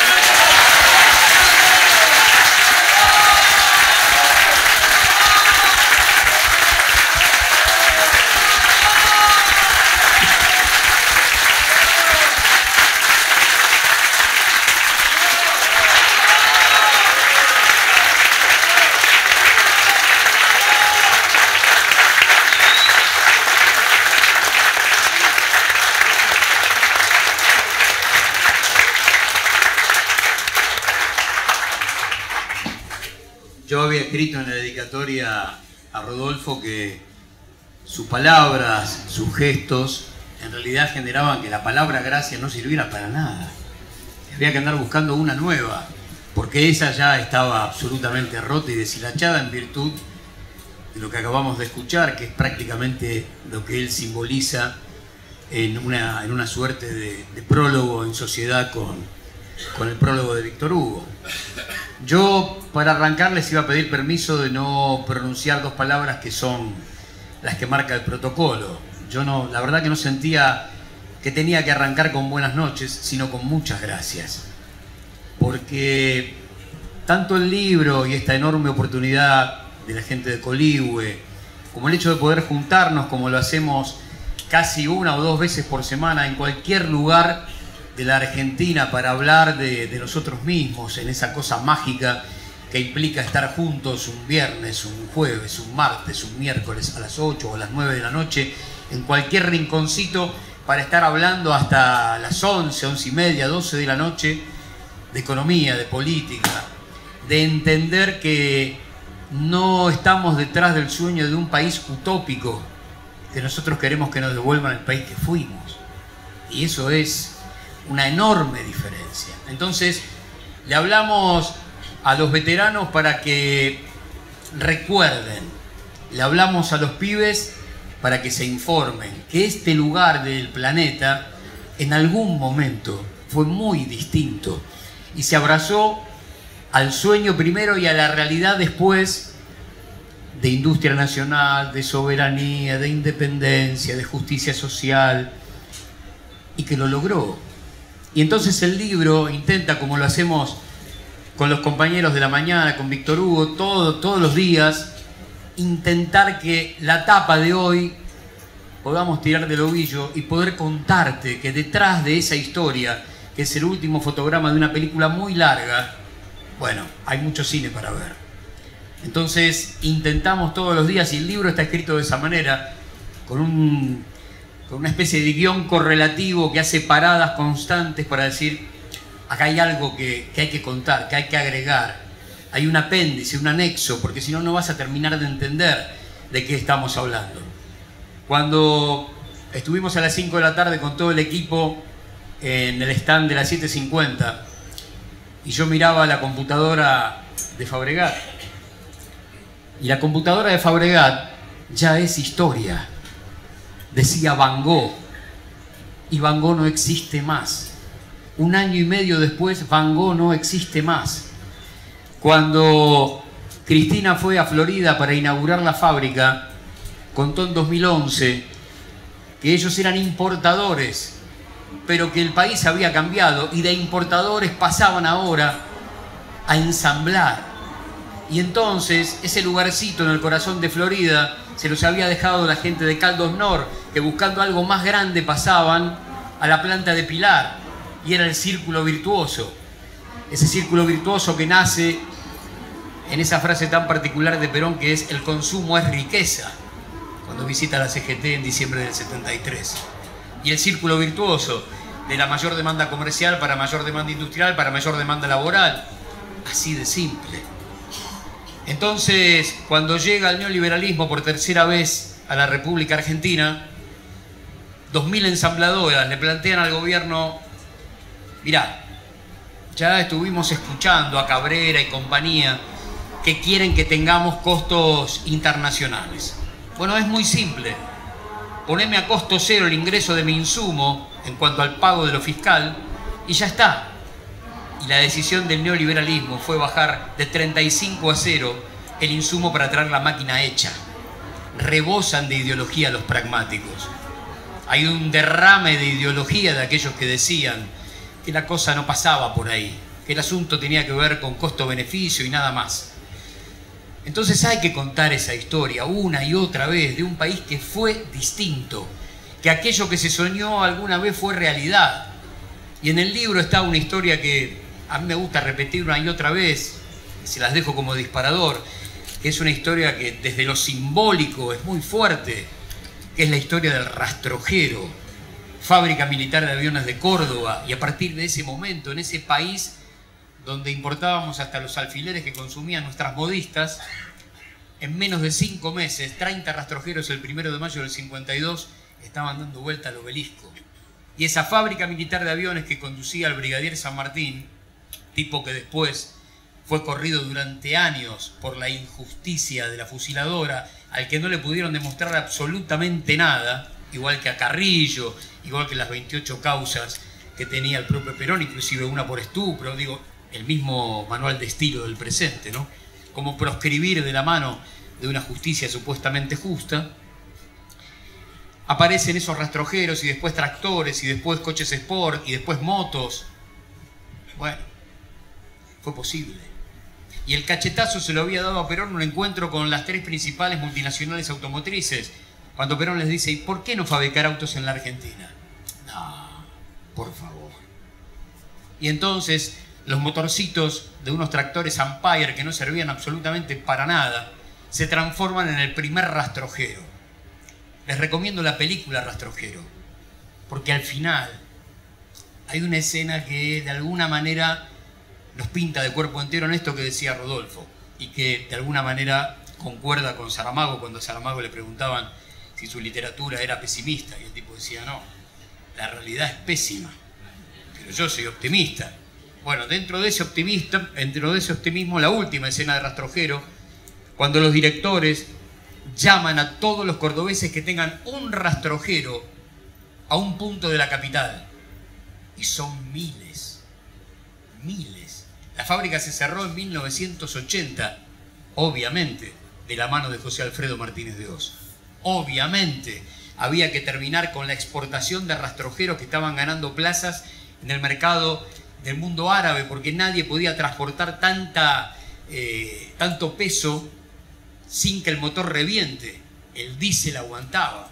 Yo había escrito en la dedicatoria a Rodolfo que sus palabras, sus gestos, en realidad generaban que la palabra gracia no sirviera para nada. Había que andar buscando una nueva, porque esa ya estaba absolutamente rota y deshilachada en virtud de lo que acabamos de escuchar, que es prácticamente lo que él simboliza en una, en una suerte de, de prólogo en sociedad con, con el prólogo de Víctor Hugo. Yo, para arrancar, les iba a pedir permiso de no pronunciar dos palabras que son las que marca el protocolo. Yo no, la verdad que no sentía que tenía que arrancar con buenas noches, sino con muchas gracias. Porque tanto el libro y esta enorme oportunidad de la gente de Coligüe, como el hecho de poder juntarnos como lo hacemos casi una o dos veces por semana en cualquier lugar de la Argentina para hablar de, de nosotros mismos, en esa cosa mágica que implica estar juntos un viernes, un jueves, un martes, un miércoles a las ocho o a las nueve de la noche, en cualquier rinconcito, para estar hablando hasta las once, once y media, doce de la noche, de economía, de política, de entender que no estamos detrás del sueño de un país utópico, que nosotros queremos que nos devuelvan el país que fuimos. Y eso es una enorme diferencia. Entonces, le hablamos a los veteranos para que recuerden, le hablamos a los pibes para que se informen que este lugar del planeta en algún momento fue muy distinto y se abrazó al sueño primero y a la realidad después, de industria nacional, de soberanía, de independencia, de justicia social, y que lo logró. Y entonces el libro intenta, como lo hacemos con los compañeros de la mañana, con Víctor Hugo, todo, todos los días, intentar que la tapa de hoy podamos tirar del ovillo y poder contarte que detrás de esa historia, que es el último fotograma de una película muy larga, bueno, hay mucho cine para ver. Entonces intentamos todos los días, y el libro está escrito de esa manera, con, un, con una especie de guión correlativo que hace paradas constantes para decir, acá hay algo que, que hay que contar, que hay que agregar. Hay un apéndice, un anexo, porque si no, no vas a terminar de entender de qué estamos hablando. Cuando estuvimos a las cinco de la tarde con todo el equipo en el stand de las siete cincuenta y yo miraba la computadora de Fabregat, y la computadora de Fabregat ya es historia. Decía Van Gogh, y Van Gogh no existe más. Un año y medio después, Van Gogh no existe más. Cuando Cristina fue a Florida para inaugurar la fábrica, contó en dos mil once que ellos eran importadores, pero que el país había cambiado y de importadores pasaban ahora a ensamblar. Y entonces ese lugarcito en el corazón de Florida se los había dejado la gente de Caldos Nor, que buscando algo más grande pasaban a la planta de Pilar, y era el círculo virtuoso. Ese círculo virtuoso que nace en esa frase tan particular de Perón, que es: el consumo es riqueza, cuando visita la C G T en diciembre del setenta y tres. Y el círculo virtuoso de la mayor demanda comercial para mayor demanda industrial, para mayor demanda laboral. Así de simple. Entonces, cuando llega el neoliberalismo por tercera vez a la República Argentina, dos mil ensambladoras le plantean al gobierno: mirá, ya estuvimos escuchando a Cabrera y compañía que quieren que tengamos costos internacionales. Bueno, es muy simple. Poneme a costo cero el ingreso de mi insumo en cuanto al pago de lo fiscal y ya está. Y la decisión del neoliberalismo fue bajar de treinta y cinco a cero el insumo para traer la máquina hecha. Rebosan de ideología los pragmáticos. Hay un derrame de ideología de aquellos que decían que la cosa no pasaba por ahí, que el asunto tenía que ver con costo-beneficio y nada más. Entonces hay que contar esa historia una y otra vez de un país que fue distinto, que aquello que se soñó alguna vez fue realidad. Y en el libro está una historia que a mí me gusta repetir una y otra vez, se las dejo como disparador, que es una historia que desde lo simbólico es muy fuerte, que es la historia del rastrojero, fábrica militar de aviones de Córdoba, y a partir de ese momento, en ese país donde importábamos hasta los alfileres que consumían nuestras modistas, en menos de cinco meses, treinta rastrojeros el primero de mayo del cincuenta y dos estaban dando vuelta al obelisco. Y esa fábrica militar de aviones que conducía el brigadier San Martín, tipo que después fue corrido durante años por la injusticia de la fusiladora, al que no le pudieron demostrar absolutamente nada, igual que a Carrillo, igual que las veintiocho causas que tenía el propio Perón, inclusive una por estupro, digo, el mismo manual de estilo del presente, ¿no? Como proscribir de la mano de una justicia supuestamente justa. aparecen esos rastrojeros y después tractores y después coches sport y después motos. Bueno, fue posible. Y el cachetazo se lo había dado a Perón en un encuentro con las tres principales multinacionales automotrices, cuando Perón les dice: ¿y por qué no fabricar autos en la Argentina? No, por favor. Y entonces los motorcitos de unos tractores Empire que no servían absolutamente para nada se transforman en el primer rastrojero. Les recomiendo la película Rastrojero, porque al final hay una escena que de alguna manera nos pinta de cuerpo entero en esto que decía Rodolfo, y que de alguna manera concuerda con Saramago, cuando a Saramago le preguntaban si su literatura era pesimista, y el tipo decía: no, la realidad es pésima, pero yo soy optimista. Bueno, dentro de ese optimista, dentro de ese optimismo, la última escena de Rastrojero, cuando los directores llaman a todos los cordobeses que tengan un rastrojero a un punto de la capital, y son miles, miles. La fábrica se cerró en mil novecientos ochenta, obviamente, de la mano de José Alfredo Martínez de Hoz. Obviamente, había que terminar con la exportación de rastrojeros que estaban ganando plazas en el mercado del mundo árabe, porque nadie podía transportar tanta, eh, tanto peso sin que el motor reviente. El diésel aguantaba.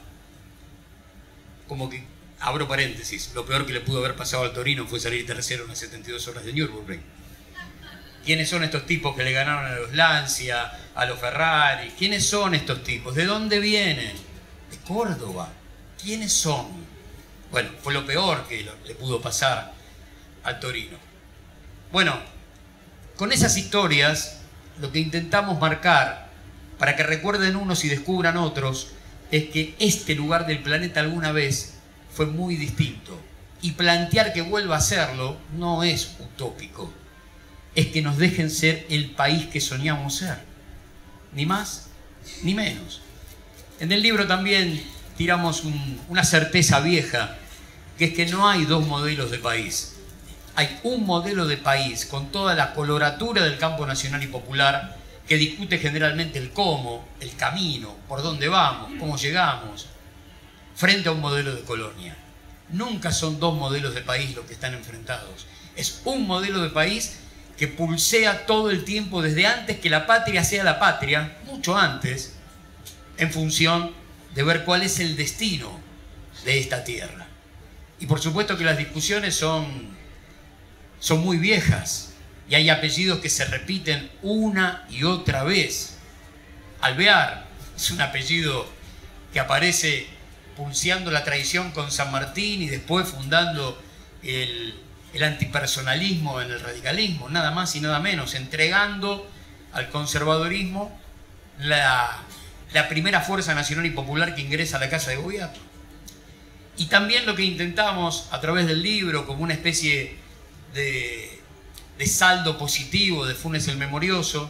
Como que, abro paréntesis, lo peor que le pudo haber pasado al Torino fue salir tercero en las setenta y dos horas de Nürburgring. ¿Quiénes son estos tipos que le ganaron a los Lancia, a los Ferrari? ¿Quiénes son estos tipos? ¿De dónde vienen? De Córdoba. ¿Quiénes son? Bueno, fue lo peor que le pudo pasar al Torino. Bueno, con esas historias, lo que intentamos marcar, para que recuerden unos y descubran otros, es que este lugar del planeta alguna vez fue muy distinto. Y plantear que vuelva a serlo no es utópico. Es que nos dejen ser el país que soñamos ser. Ni más, ni menos. En el libro también tiramos un, una certeza vieja, que es que no hay dos modelos de país. Hay un modelo de país con toda la coloratura del campo nacional y popular, que discute generalmente el cómo, el camino, por dónde vamos, cómo llegamos, frente a un modelo de colonia. Nunca son dos modelos de país los que están enfrentados. Es un modelo de país que pulsea todo el tiempo desde antes que la patria sea la patria, mucho antes, en función de ver cuál es el destino de esta tierra. Y por supuesto que las discusiones son, son muy viejas, y hay apellidos que se repiten una y otra vez. Alvear es un apellido que aparece pulseando la tradición con San Martín y después fundando el, el antipersonalismo en el radicalismo, nada más y nada menos, entregando al conservadorismo la, la primera fuerza nacional y popular que ingresa a la Casa de Gobierno. Y también lo que intentamos a través del libro, como una especie de, de saldo positivo de Funes el Memorioso,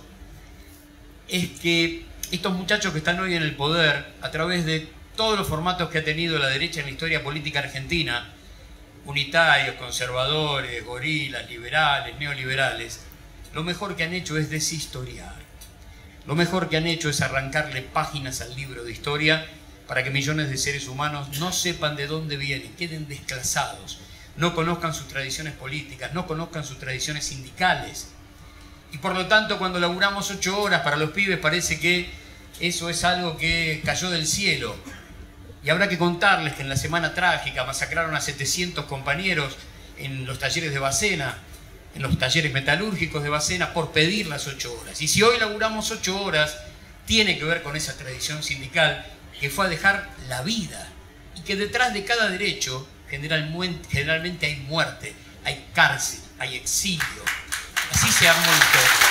es que estos muchachos que están hoy en el poder, a través de todos los formatos que ha tenido la derecha en la historia política argentina, unitarios, conservadores, gorilas, liberales, neoliberales, lo mejor que han hecho es deshistoriar. Lo mejor que han hecho es arrancarle páginas al libro de historia para que millones de seres humanos no sepan de dónde vienen, queden desclasados, no conozcan sus tradiciones políticas, no conozcan sus tradiciones sindicales. Y por lo tanto, cuando laburamos ocho horas para los pibes, parece que eso es algo que cayó del cielo. Y habrá que contarles que en la Semana Trágica masacraron a setecientos compañeros en los talleres de Bacena, en los talleres metalúrgicos de Bacena, por pedir las ocho horas. Y si hoy laburamos ocho horas, tiene que ver con esa tradición sindical que fue a dejar la vida. Y que detrás de cada derecho generalmente hay muerte, hay cárcel, hay exilio. Así se armó la historia.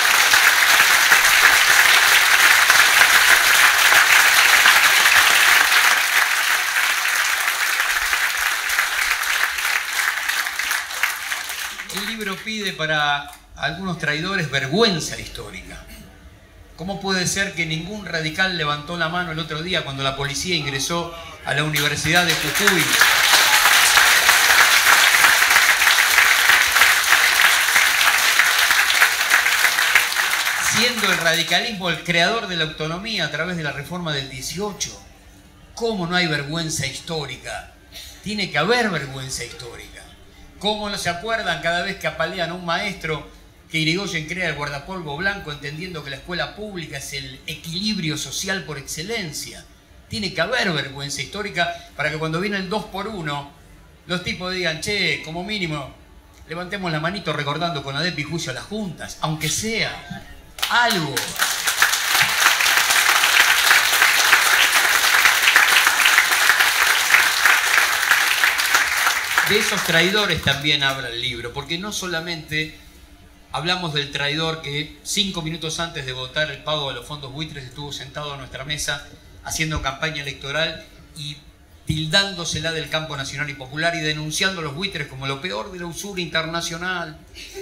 El libro pide para algunos traidores vergüenza histórica. ¿Cómo puede ser que ningún radical levantó la mano el otro día cuando la policía ingresó a la Universidad de Jujuy? Siendo el radicalismo el creador de la autonomía a través de la reforma del dieciocho. ¿Cómo no hay vergüenza histórica? Tiene que haber vergüenza histórica. ¿Cómo no se acuerdan cada vez que apalean a un maestro que Irigoyen crea el guardapolvo blanco, entendiendo que la escuela pública es el equilibrio social por excelencia? Tiene que haber vergüenza histórica para que cuando viene el dos por uno, los tipos digan, che, como mínimo, levantemos la manito recordando con ADEP y juicio a las juntas, aunque sea algo. De esos traidores también habla el libro, porque no solamente hablamos del traidor que cinco minutos antes de votar el pago de los fondos buitres estuvo sentado a nuestra mesa haciendo campaña electoral y tildándosela del campo nacional y popular y denunciando a los buitres como lo peor de la usura internacional.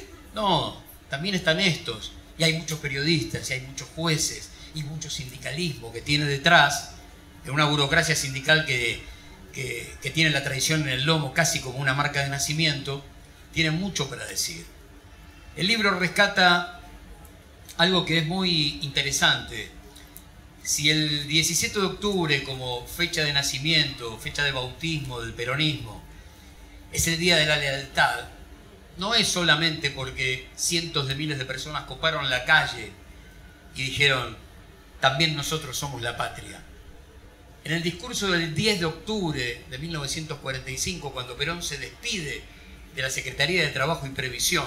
No, también están estos, y hay muchos periodistas, y hay muchos jueces, y mucho sindicalismo que tiene detrás de una burocracia sindical que, que, que tiene la tradición en el lomo casi como una marca de nacimiento, tiene mucho para decir. El libro rescata algo que es muy interesante. Si el diecisiete de octubre, como fecha de nacimiento, fecha de bautismo del peronismo, es el Día de la Lealtad, no es solamente porque cientos de miles de personas coparon la calle y dijeron, también nosotros somos la patria. En el discurso del diez de octubre de mil novecientos cuarenta y cinco, cuando Perón se despide de la Secretaría de Trabajo y Previsión,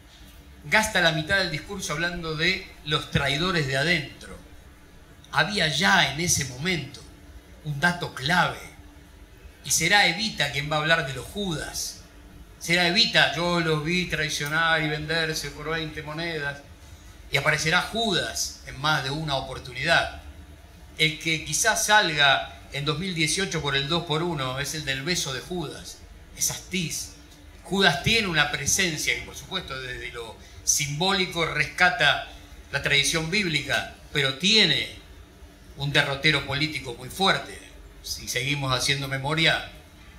gasta la mitad del discurso hablando de los traidores de adentro. Había ya en ese momento un dato clave. Y será Evita quien va a hablar de los Judas. Será Evita, yo los vi traicionar y venderse por veinte monedas. Y aparecerá Judas en más de una oportunidad. El que quizás salga en dos mil dieciocho por el dos por uno es el del beso de Judas. Es Astiz. Judas tiene una presencia que, por supuesto, desde lo simbólico rescata la tradición bíblica, pero tiene un derrotero político muy fuerte. Si seguimos haciendo memoria,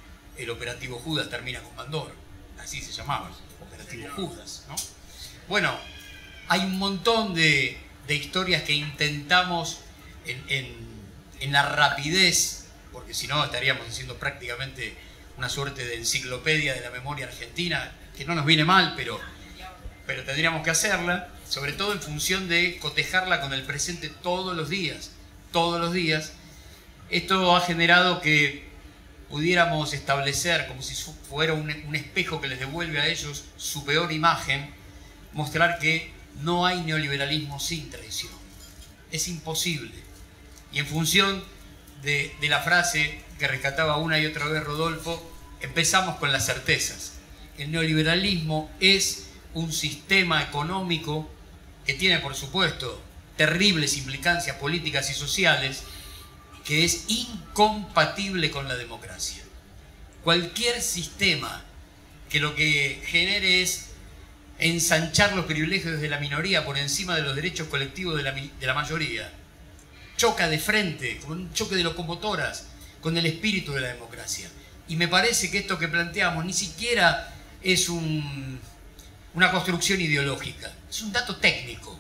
el operativo Judas termina con Bandor. Así se llamaba, operativo Judas, ¿no? Bueno, hay un montón de, de historias que intentamos en, en, en la rapidez, porque si no estaríamos haciendo prácticamente una suerte de enciclopedia de la memoria argentina, que no nos viene mal, pero, pero tendríamos que hacerla, sobre todo en función de cotejarla con el presente todos los días, todos los días. Esto ha generado que pudiéramos establecer, como si fuera un, un espejo que les devuelve a ellos su peor imagen, mostrar que no hay neoliberalismo sin traición. Es imposible. Y en función de, de la frase que rescataba una y otra vez Rodolfo, empezamos con las certezas. El neoliberalismo es un sistema económico que tiene, por supuesto, terribles implicancias políticas y sociales, que es incompatible con la democracia. Cualquier sistema que lo que genere es ensanchar los privilegios de la minoría por encima de los derechos colectivos de la, de la mayoría, choca de frente, con un choque de locomotoras, con el espíritu de la democracia. Y me parece que esto que planteamos ni siquiera es un, una construcción ideológica, es un dato técnico.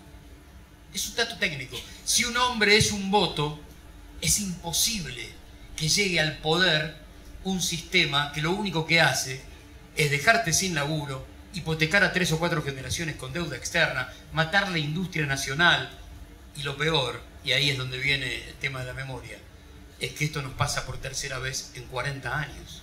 Es un dato técnico. Si un hombre es un voto, es imposible que llegue al poder un sistema que lo único que hace es dejarte sin laburo, hipotecar a tres o cuatro generaciones con deuda externa, matar la industria nacional y lo peor, y ahí es donde viene el tema de la memoria, es que esto nos pasa por tercera vez en cuarenta años.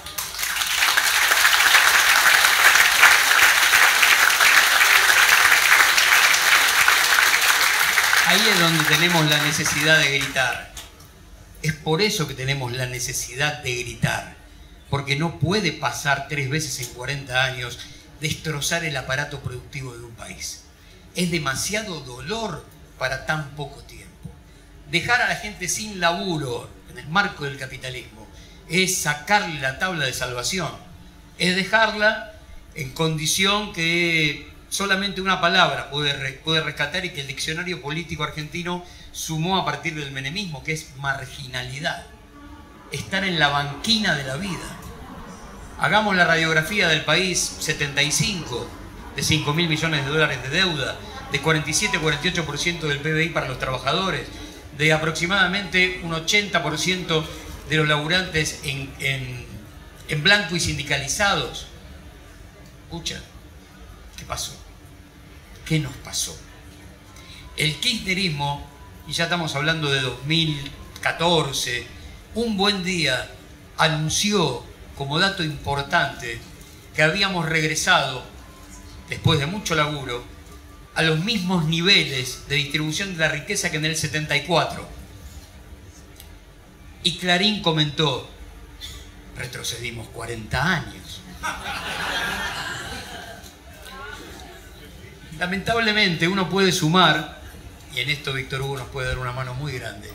Ahí es donde tenemos la necesidad de gritar. Es por eso que tenemos la necesidad de gritar. Porque no puede pasar tres veces en cuarenta años destrozar el aparato productivo de un país. Es demasiado dolor para tan poco tiempo. Dejar a la gente sin laburo en el marco del capitalismo es sacarle la tabla de salvación. Es dejarla en condición que solamente una palabra puede, puede rescatar y que el diccionario político argentino sumó a partir del menemismo, que es marginalidad. Estar en la banquina de la vida. Hagamos la radiografía del país setenta y cinco, de cinco mil millones de dólares de deuda, de cuarenta y siete a cuarenta y ocho por ciento del P B I para los trabajadores, de aproximadamente un ochenta por ciento de los laburantes en, en, en blanco y sindicalizados. Escucha, ¿qué pasó? ¿Qué nos pasó? El kirchnerismo, y ya estamos hablando de dos mil catorce, un buen día anunció como dato importante que habíamos regresado, después de mucho laburo, a los mismos niveles de distribución de la riqueza que en el setenta y cuatro. Y Clarín comentó, retrocedimos cuarenta años. Lamentablemente uno puede sumar, y en esto Víctor Hugo nos puede dar una mano muy grande,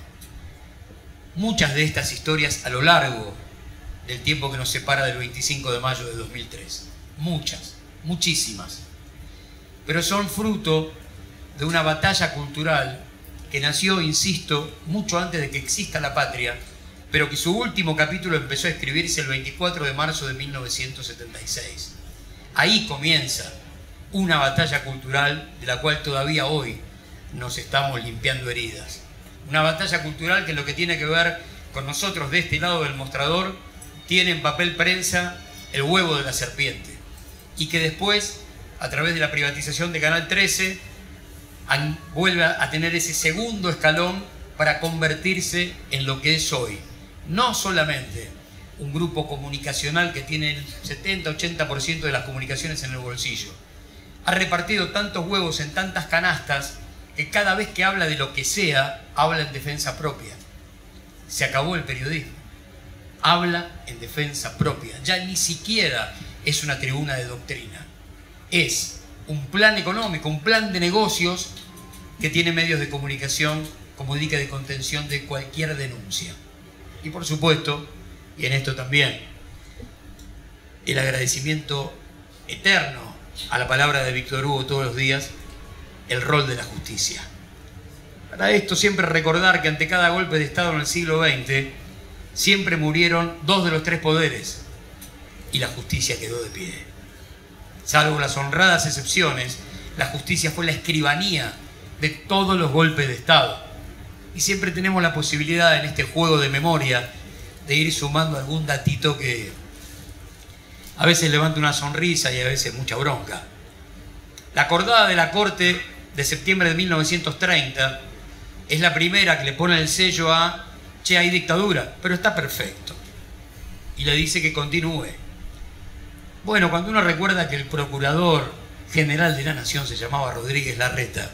muchas de estas historias a lo largo del tiempo que nos separa del veinticinco de mayo de dos mil tres. Muchas, muchísimas. Pero son fruto de una batalla cultural que nació, insisto, mucho antes de que exista la patria, pero que su último capítulo empezó a escribirse el veinticuatro de marzo de mil novecientos setenta y seis. Ahí comienza una batalla cultural de la cual todavía hoy nos estamos limpiando heridas. Una batalla cultural que lo que tiene que ver con nosotros de este lado del mostrador tiene en papel prensa el huevo de la serpiente, y que después, a través de la privatización de Canal trece, vuelve a tener ese segundo escalón para convertirse en lo que es hoy. No solamente un grupo comunicacional que tiene el setenta a ochenta por ciento de las comunicaciones en el bolsillo. Ha repartido tantos huevos en tantas canastas que cada vez que habla de lo que sea, habla en defensa propia. Se acabó el periodismo. Habla en defensa propia. Ya ni siquiera es una tribuna de doctrina. Es un plan económico, un plan de negocios que tiene medios de comunicación como dique de contención de cualquier denuncia. Y por supuesto, y en esto también, el agradecimiento eterno a la palabra de Víctor Hugo todos los días, el rol de la justicia. Para esto siempre recordar que ante cada golpe de Estado en el siglo veinte, siempre murieron dos de los tres poderes y la justicia quedó de pie. Salvo las honradas excepciones, la justicia fue la escribanía de todos los golpes de Estado. Y siempre tenemos la posibilidad en este juego de memoria de ir sumando algún datito que a veces levanta una sonrisa y a veces mucha bronca. La acordada de la Corte de septiembre de mil novecientos treinta es la primera que le pone el sello a che, hay dictadura, pero está perfecto. Y le dice que continúe. Bueno, cuando uno recuerda que el Procurador General de la Nación se llamaba Rodríguez Larreta,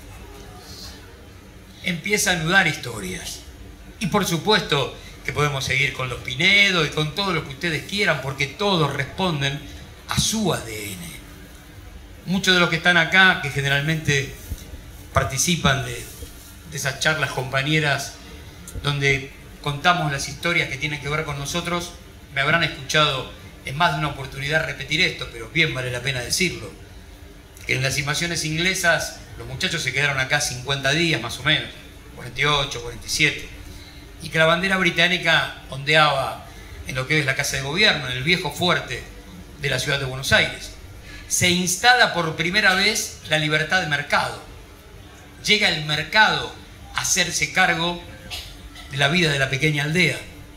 empieza a anudar historias. Y por supuesto que podemos seguir con los Pinedo y con todo lo que ustedes quieran, porque todos responden a su A D N. Muchos de los que están acá, que generalmente participan de, de esas charlas compañeras donde contamos las historias que tienen que ver con nosotros, me habrán escuchado en más de una oportunidad repetir esto, pero bien vale la pena decirlo, que en las invasiones inglesas los muchachos se quedaron acá cincuenta días más o menos, cuarenta y ocho, cuarenta y siete, y que la bandera británica ondeaba en lo que es la Casa de Gobierno, en el viejo fuerte de la ciudad de Buenos Aires. Se instala por primera vez la libertad de mercado. Llega el mercado a hacerse cargo de la vida de la pequeña aldea.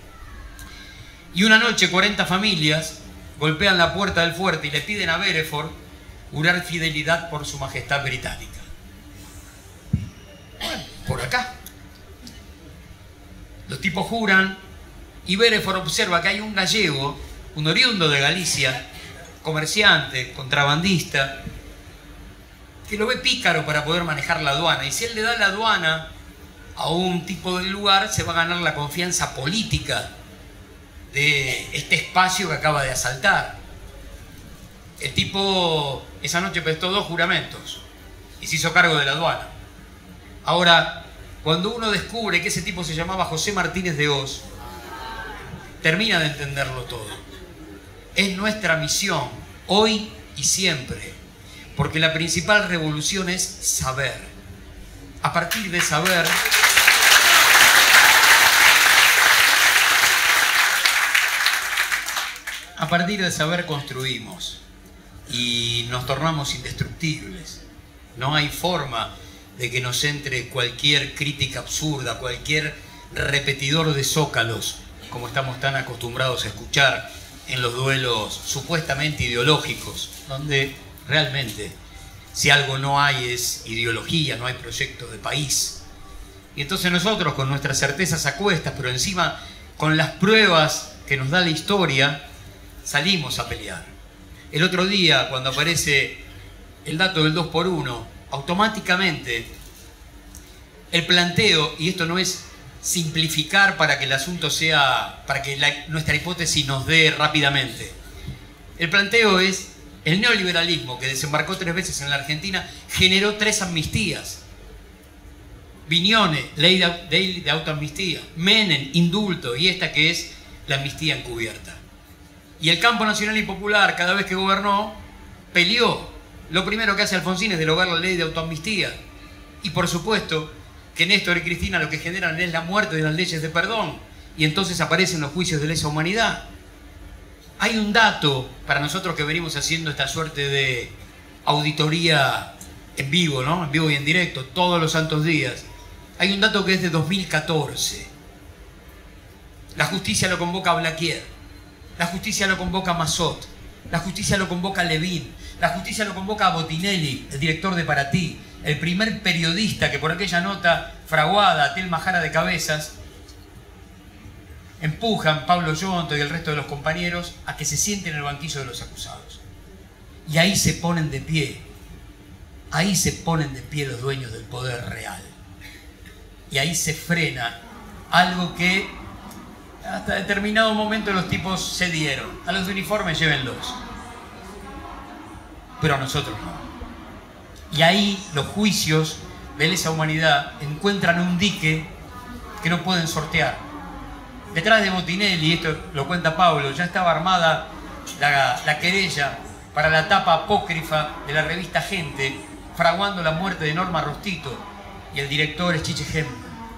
Y una noche cuarenta familias golpean la puerta del fuerte y le piden a Bereford jurar fidelidad por su majestad británica. Bueno, por acá. Los tipos juran y Bereford observa que hay un gallego, un oriundo de Galicia, comerciante, contrabandista, que lo ve pícaro para poder manejar la aduana. Y si él le da la aduana a un tipo del lugar, se va a ganar la confianza política de este espacio que acaba de asaltar. El tipo esa noche prestó dos juramentos y se hizo cargo de la aduana. Ahora, cuando uno descubre que ese tipo se llamaba José Martínez de Hoz, termina de entenderlo todo. Es nuestra misión, hoy y siempre, porque la principal revolución es saber. A partir de saber, a partir de saber construimos y nos tornamos indestructibles. No hay forma de que nos entre cualquier crítica absurda, cualquier repetidor de zócalos como estamos tan acostumbrados a escuchar en los duelos supuestamente ideológicos, donde realmente si algo no hay es ideología, no hay proyecto de país. Y entonces nosotros con nuestras certezas a cuestas, pero encima con las pruebas que nos da la historia, salimos a pelear. El otro día, cuando aparece el dato del dos por uno, automáticamente el planteo, y esto no es simplificar para que el asunto sea, para que la, nuestra hipótesis nos dé rápidamente. El planteo es, el neoliberalismo que desembarcó tres veces en la Argentina generó tres amnistías. Viñone, ley de, ley de autoamnistía, Menem, indulto, y esta que es la amnistía encubierta. Y el campo nacional y popular, cada vez que gobernó, peleó. Lo primero que hace Alfonsín es derogar la ley de autoamnistía. Y por supuesto que Néstor y Cristina lo que generan es la muerte de las leyes de perdón. Y entonces aparecen los juicios de lesa humanidad. Hay un dato para nosotros que venimos haciendo esta suerte de auditoría en vivo, ¿no? En vivo y en directo, todos los santos días. Hay un dato que es de dos mil catorce. La justicia lo convoca a Blaquier. La justicia lo convoca a Massot. La justicia lo convoca a Levin. La justicia lo convoca a Botinelli, el director de Para Ti, el primer periodista que por aquella nota fraguada, Telma Jara de Cabezas, empujan Pablo Yonto y el resto de los compañeros a que se sienten en el banquillo de los acusados. Y ahí se ponen de pie. Ahí se ponen de pie los dueños del poder real. Y ahí se frena algo que hasta determinado momento los tipos cedieron. A los de uniforme llévenlos. Pero a nosotros no. Y ahí los juicios de lesa humanidad encuentran un dique que no pueden sortear. Detrás de Botinelli, y esto lo cuenta Pablo, ya estaba armada la, la querella para la tapa apócrifa de la revista Gente, fraguando la muerte de Norma Rostito, y el director es Chiche Gem.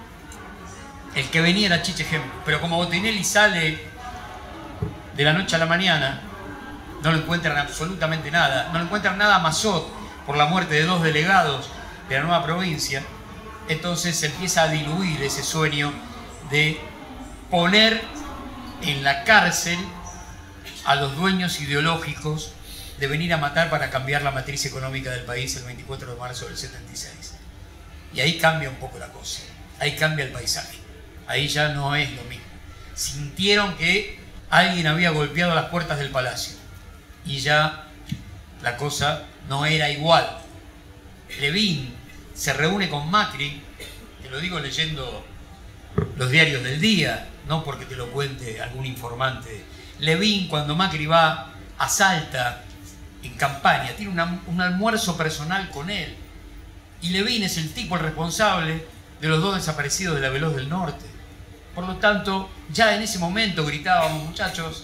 El que venía era Chiche Gem. Pero como Botinelli sale de la noche a la mañana, no le encuentran absolutamente nada. No le encuentran nada a Massot por la muerte de dos delegados de la nueva provincia. Entonces se empieza a diluir ese sueño de poner en la cárcel a los dueños ideológicos de venir a matar para cambiar la matriz económica del país el veinticuatro de marzo del setenta y seis. Y ahí cambia un poco la cosa. Ahí cambia el paisaje. Ahí ya no es lo mismo. Sintieron que alguien había golpeado las puertas del palacio. Y ya la cosa no era igual. Levin se reúne con Macri, te lo digo leyendo los diarios del día, no porque te lo cuente algún informante. Levin, cuando Macri va a Salta en campaña, tiene una, un almuerzo personal con él. Y Levin es el tipo, el responsable de los dos desaparecidos de la Veloz del Norte. Por lo tanto, ya en ese momento gritábamos, muchachos,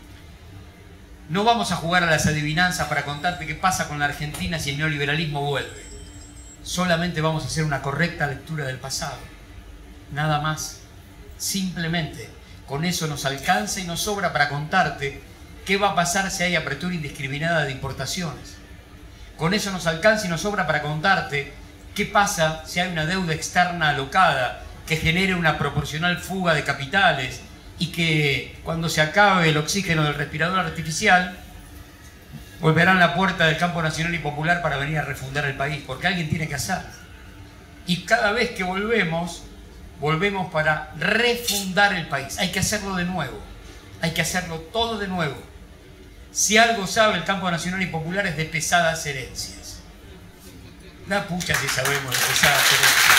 no vamos a jugar a las adivinanzas para contarte qué pasa con la Argentina si el neoliberalismo vuelve. Solamente vamos a hacer una correcta lectura del pasado. Nada más. Simplemente, con eso nos alcanza y nos sobra para contarte qué va a pasar si hay apertura indiscriminada de importaciones. Con eso nos alcanza y nos sobra para contarte qué pasa si hay una deuda externa alocada que genere una proporcional fuga de capitales y que cuando se acabe el oxígeno del respirador artificial volverán a la puerta del campo nacional y popular para venir a refundar el país, porque alguien tiene que hacerlo. Y cada vez que volvemos, volvemos para refundar el país. Hay que hacerlo de nuevo. Hay que hacerlo todo de nuevo. Si algo sabe el campo nacional y popular es de pesadas herencias. La pucha que sabemos de pesadas herencias.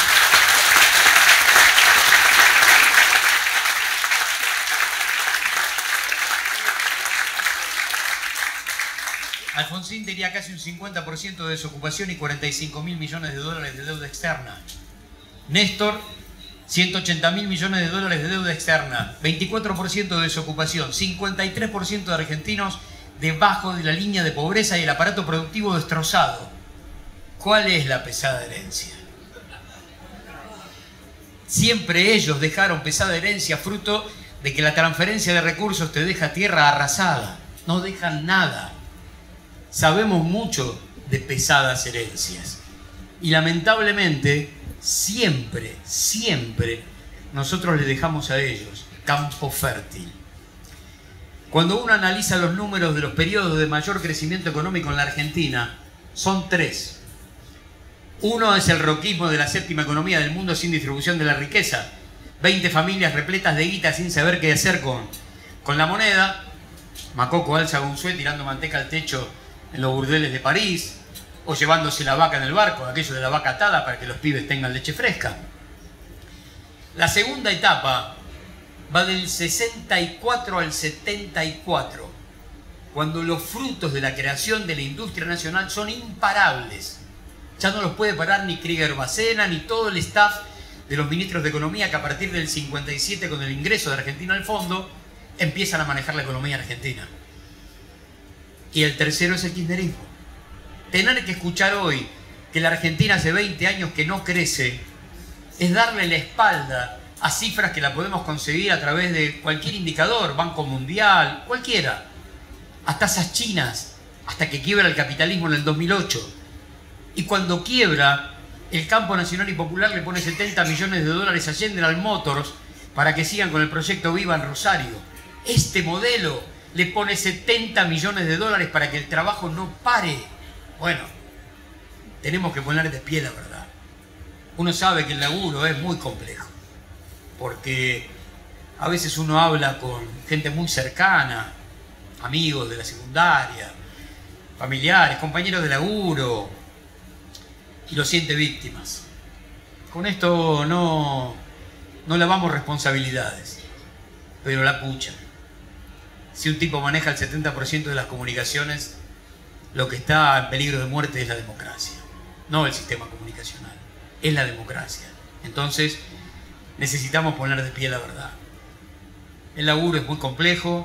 Alfonsín tenía casi un cincuenta por ciento de desocupación y cuarenta y cinco mil millones de dólares de deuda externa. Néstor, ciento ochenta mil millones de dólares de deuda externa, veinticuatro por ciento de desocupación, cincuenta y tres por ciento de argentinos debajo de la línea de pobreza y el aparato productivo destrozado. ¿Cuál es la pesada herencia? Siempre ellos dejaron pesada herencia fruto de que la transferencia de recursos te deja tierra arrasada. No dejan nada. Sabemos mucho de pesadas herencias. Y lamentablemente, siempre, siempre, nosotros les dejamos a ellos campo fértil. Cuando uno analiza los números de los periodos de mayor crecimiento económico en la Argentina, son tres. Uno es el roquismo de la séptima economía del mundo sin distribución de la riqueza. veinte familias repletas de guita sin saber qué hacer con, con la moneda. Macoco alza Gonzue tirando manteca al techo en los burdeles de París, o llevándose la vaca en el barco, aquello de la vaca atada para que los pibes tengan leche fresca. La segunda etapa va del sesenta y cuatro al setenta y cuatro, cuando los frutos de la creación de la industria nacional son imparables. Ya no los puede parar ni Krieger Bacena, ni todo el staff de los ministros de Economía que a partir del cincuenta y siete, con el ingreso de Argentina al fondo, empiezan a manejar la economía argentina. Y el tercero es el kirchnerismo. Tener que escuchar hoy que la Argentina hace veinte años que no crece es darle la espalda a cifras que la podemos conseguir a través de cualquier indicador, Banco Mundial, cualquiera, a tasas chinas, hasta que quiebra el capitalismo en el dos mil ocho. Y cuando quiebra, el Campo Nacional y Popular le pone setenta millones de dólares a General Motors para que sigan con el proyecto Viva en Rosario. Este modelo le pone setenta millones de dólares para que el trabajo no pare. Bueno, tenemos que poner de pie la verdad. Uno sabe que el laburo es muy complejo, porque a veces uno habla con gente muy cercana, amigos de la secundaria, familiares, compañeros de laburo, y lo siente víctimas. Con esto no, no lavamos responsabilidades, pero la pucha. Si un tipo maneja el setenta por ciento de las comunicaciones, lo que está en peligro de muerte es la democracia, no el sistema comunicacional, es la democracia. Entonces necesitamos poner de pie la verdad. El laburo es muy complejo,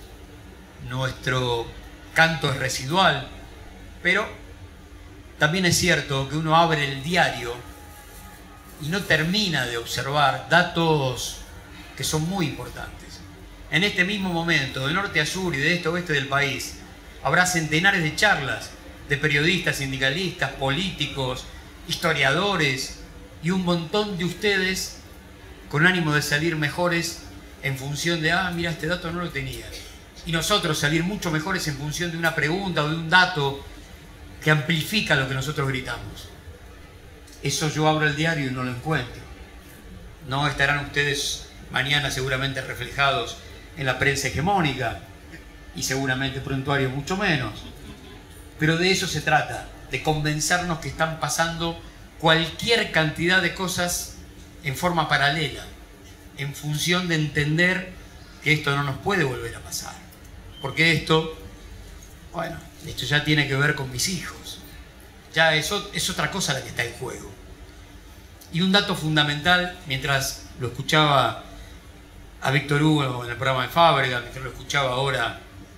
nuestro canto es residual, pero también es cierto que uno abre el diario y no termina de observar datos que son muy importantes. En este mismo momento, de norte a sur y de este a oeste del país, habrá centenares de charlas de periodistas, sindicalistas, políticos, historiadores y un montón de ustedes con ánimo de salir mejores en función de, ah, mira, este dato no lo tenía. Y nosotros salir mucho mejores en función de una pregunta o de un dato que amplifica lo que nosotros gritamos. Eso yo abro el diario y no lo encuentro. No estarán ustedes mañana seguramente reflejados en la prensa hegemónica, y seguramente Prontuario mucho menos. Pero de eso se trata, de convencernos que están pasando cualquier cantidad de cosas en forma paralela, en función de entender que esto no nos puede volver a pasar. Porque esto, bueno, esto ya tiene que ver con mis hijos. Ya eso es otra cosa la que está en juego. Y un dato fundamental, mientras lo escuchaba a Víctor Hugo en el programa de Fábrega, mientras lo escuchaba ahora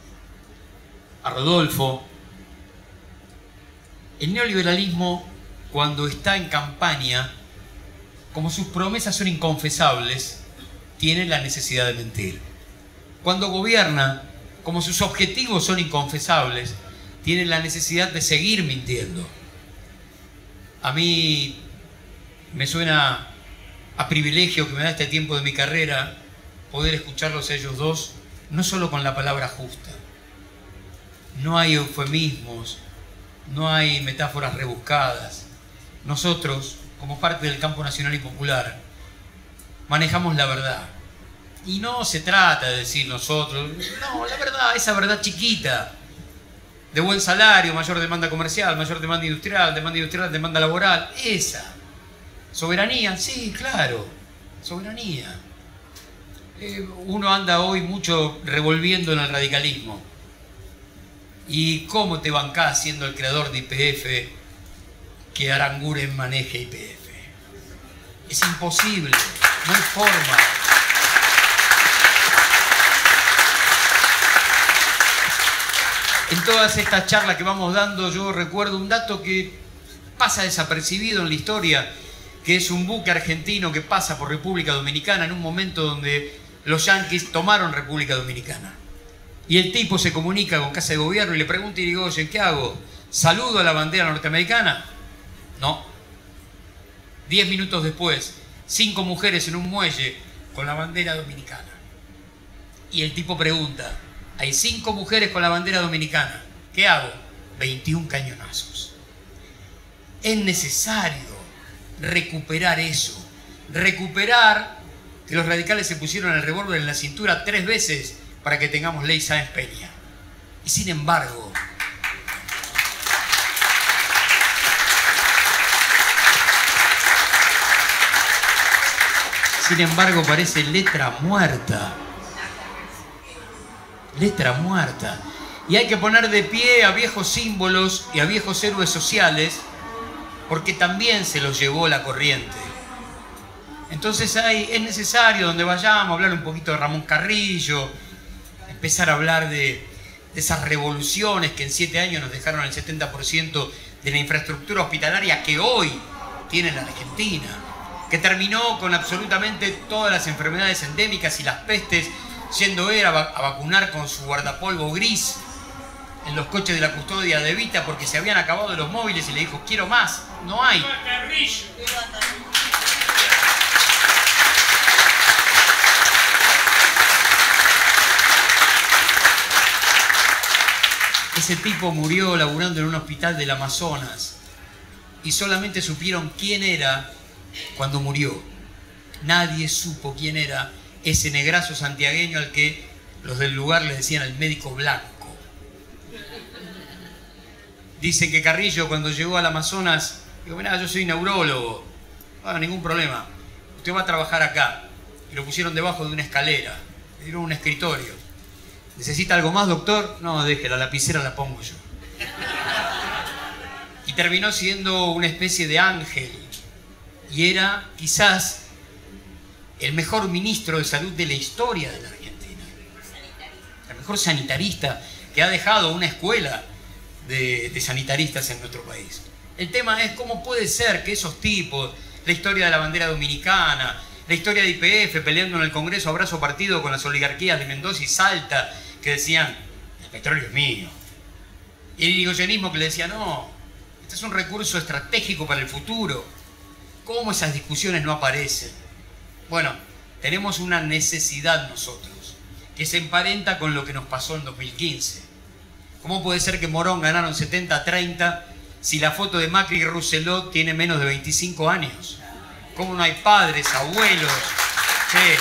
a Rodolfo, el neoliberalismo, cuando está en campaña, como sus promesas son inconfesables, tiene la necesidad de mentir. Cuando gobierna, como sus objetivos son inconfesables, tiene la necesidad de seguir mintiendo. A mí me suena a privilegio que me da este tiempo de mi carrera poder escucharlos a ellos dos, no solo con la palabra justa. No hay eufemismos, no hay metáforas rebuscadas. Nosotros, como parte del campo nacional y popular, manejamos la verdad. Y no se trata de decir nosotros, no, la verdad, esa verdad chiquita, de buen salario, mayor demanda comercial, mayor demanda industrial, demanda industrial, demanda laboral, esa. Soberanía, sí, claro, soberanía. Eh, uno anda hoy mucho revolviendo en el radicalismo. ¿Y cómo te bancás siendo el creador de Y P F que Aranguren maneje Y P F? Es imposible, no hay forma. En todas estas charlas que vamos dando, yo recuerdo un dato que pasa desapercibido en la historia, que es un buque argentino que pasa por República Dominicana en un momento donde los yanquis tomaron República Dominicana. Y el tipo se comunica con Casa de Gobierno y le pregunta a Irigoyen, ¿qué hago? ¿Saludo a la bandera norteamericana? No. Diez minutos después, cinco mujeres en un muelle con la bandera dominicana. Y el tipo pregunta, hay cinco mujeres con la bandera dominicana, ¿qué hago? veintiún cañonazos. Es necesario recuperar eso, recuperar que los radicales se pusieron el revólver en la cintura tres veces para que tengamos ley Sáenz Peña. Y sin embargo, sin embargo parece letra muerta. Letra muerta. Y hay que poner de pie a viejos símbolos y a viejos héroes sociales porque también se los llevó la corriente. Entonces hay, es necesario, donde vayamos, hablar un poquito de Ramón Carrillo, empezar a hablar de, de esas revoluciones que en siete años nos dejaron el setenta por ciento de la infraestructura hospitalaria que hoy tiene la Argentina, que terminó con absolutamente todas las enfermedades endémicas y las pestes, yendo él a, va a vacunar con su guardapolvo gris en los coches de la custodia de Evita porque se habían acabado los móviles y le dijo, quiero más, no hay. Ese tipo murió laburando en un hospital del Amazonas y solamente supieron quién era cuando murió. Nadie supo quién era ese negrazo santiagueño al que los del lugar le decían el médico blanco. Dicen que Carrillo cuando llegó al Amazonas dijo, mirá, yo soy neurólogo, no, ningún problema, usted va a trabajar acá. Y lo pusieron debajo de una escalera, le dieron un escritorio. ¿Necesita algo más, doctor? No, deje, la lapicera la pongo yo. Y terminó siendo una especie de ángel. Y era quizás el mejor ministro de salud de la historia de la Argentina. El mejor sanitarista que ha dejado una escuela de, de sanitaristas en nuestro país. El tema es cómo puede ser que esos tipos, la historia de la bandera dominicana, la historia de Y P F peleando en el Congreso a brazo partido con las oligarquías de Mendoza y Salta, que decían, el petróleo es mío. Y el irigoyenismo que le decía, no, este es un recurso estratégico para el futuro. ¿Cómo esas discusiones no aparecen? Bueno, tenemos una necesidad nosotros, que se emparenta con lo que nos pasó en dos mil quince. ¿Cómo puede ser que Morón ganaron setenta a treinta si la foto de Macri y Rousselot tiene menos de veinticinco años? ¿Cómo no hay padres, abuelos? Sí.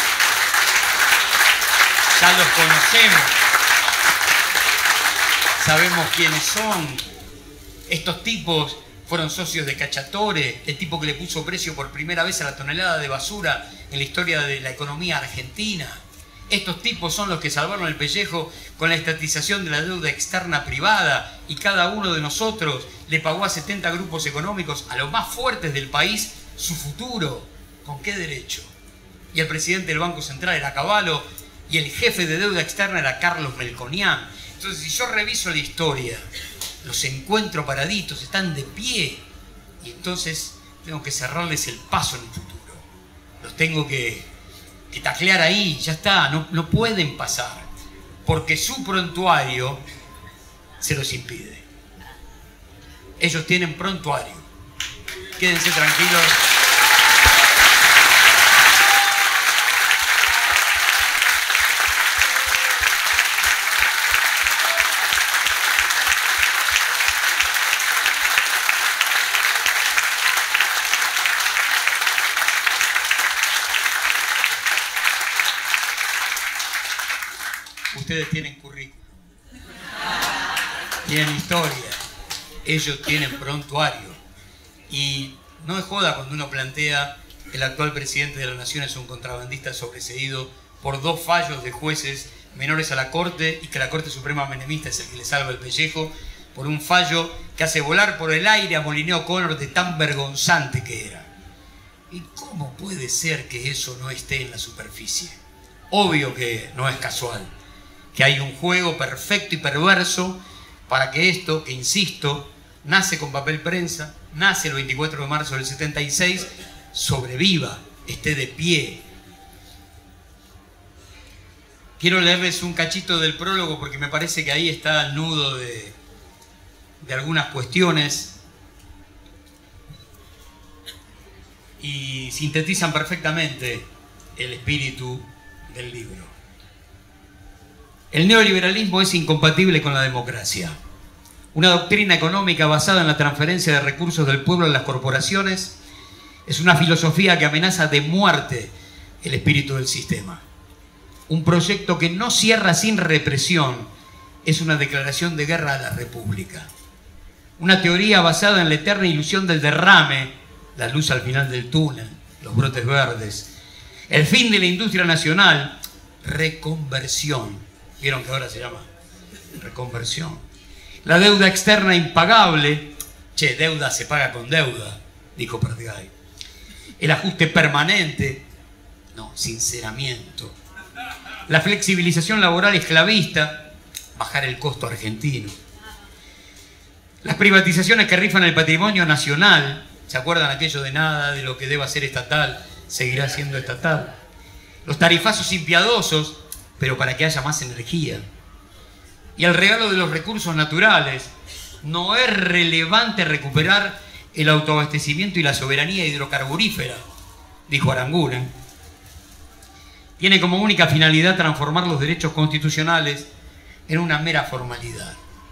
Ya los conocemos, sabemos quiénes son. Estos tipos fueron socios de Cacciatore, el tipo que le puso precio por primera vez a la tonelada de basura en la historia de la economía argentina. Estos tipos son los que salvaron el pellejo con la estatización de la deuda externa privada y cada uno de nosotros le pagó a setenta grupos económicos, a los más fuertes del país, su futuro. ¿Con qué derecho? Y el presidente del Banco Central era Cavallo y el jefe de deuda externa era Carlos Melconian. Entonces, si yo reviso la historia, los encuentro paraditos, están de pie. Y entonces tengo que cerrarles el paso en el futuro. Los tengo que, que taclear ahí, ya está, no, no pueden pasar. Porque su prontuario se los impide. Ellos tienen prontuario. Quédense tranquilos. Ustedes tienen currículum, tienen historia, ellos tienen prontuario. Y no es joda cuando uno plantea que el actual presidente de la Nación es un contrabandista sobreseído por dos fallos de jueces menores a la Corte y que la Corte Suprema menemista es el que le salva el pellejo por un fallo que hace volar por el aire a Molineux O'Connor de tan vergonzante que era. ¿Y cómo puede ser que eso no esté en la superficie? Obvio que no es casual, que hay un juego perfecto y perverso para que esto, que insisto, nace con papel prensa, nace el veinticuatro de marzo del setenta y seis, sobreviva, esté de pie. Quiero leerles un cachito del prólogo porque me parece que ahí está el nudo de, de algunas cuestiones y sintetizan perfectamente el espíritu del libro. El neoliberalismo es incompatible con la democracia. Una doctrina económica basada en la transferencia de recursos del pueblo a las corporaciones es una filosofía que amenaza de muerte el espíritu del sistema. Un proyecto que no cierra sin represión es una declaración de guerra a la República. Una teoría basada en la eterna ilusión del derrame, la luz al final del túnel, los brotes verdes, el fin de la industria nacional, reconversión. ¿Vieron que ahora se llama reconversión? La deuda externa impagable, che, deuda se paga con deuda, dijo Perdigay. El ajuste permanente, no, sinceramiento. La flexibilización laboral esclavista, bajar el costo argentino. Las privatizaciones que rifan el patrimonio nacional, ¿se acuerdan aquello de nada de lo que deba ser estatal seguirá siendo estatal? Los tarifazos impiadosos, pero para que haya más energía. Y el regalo de los recursos naturales. No es relevante recuperar el autoabastecimiento y la soberanía hidrocarburífera, dijo Aranguren. Tiene como única finalidad transformar los derechos constitucionales en una mera formalidad.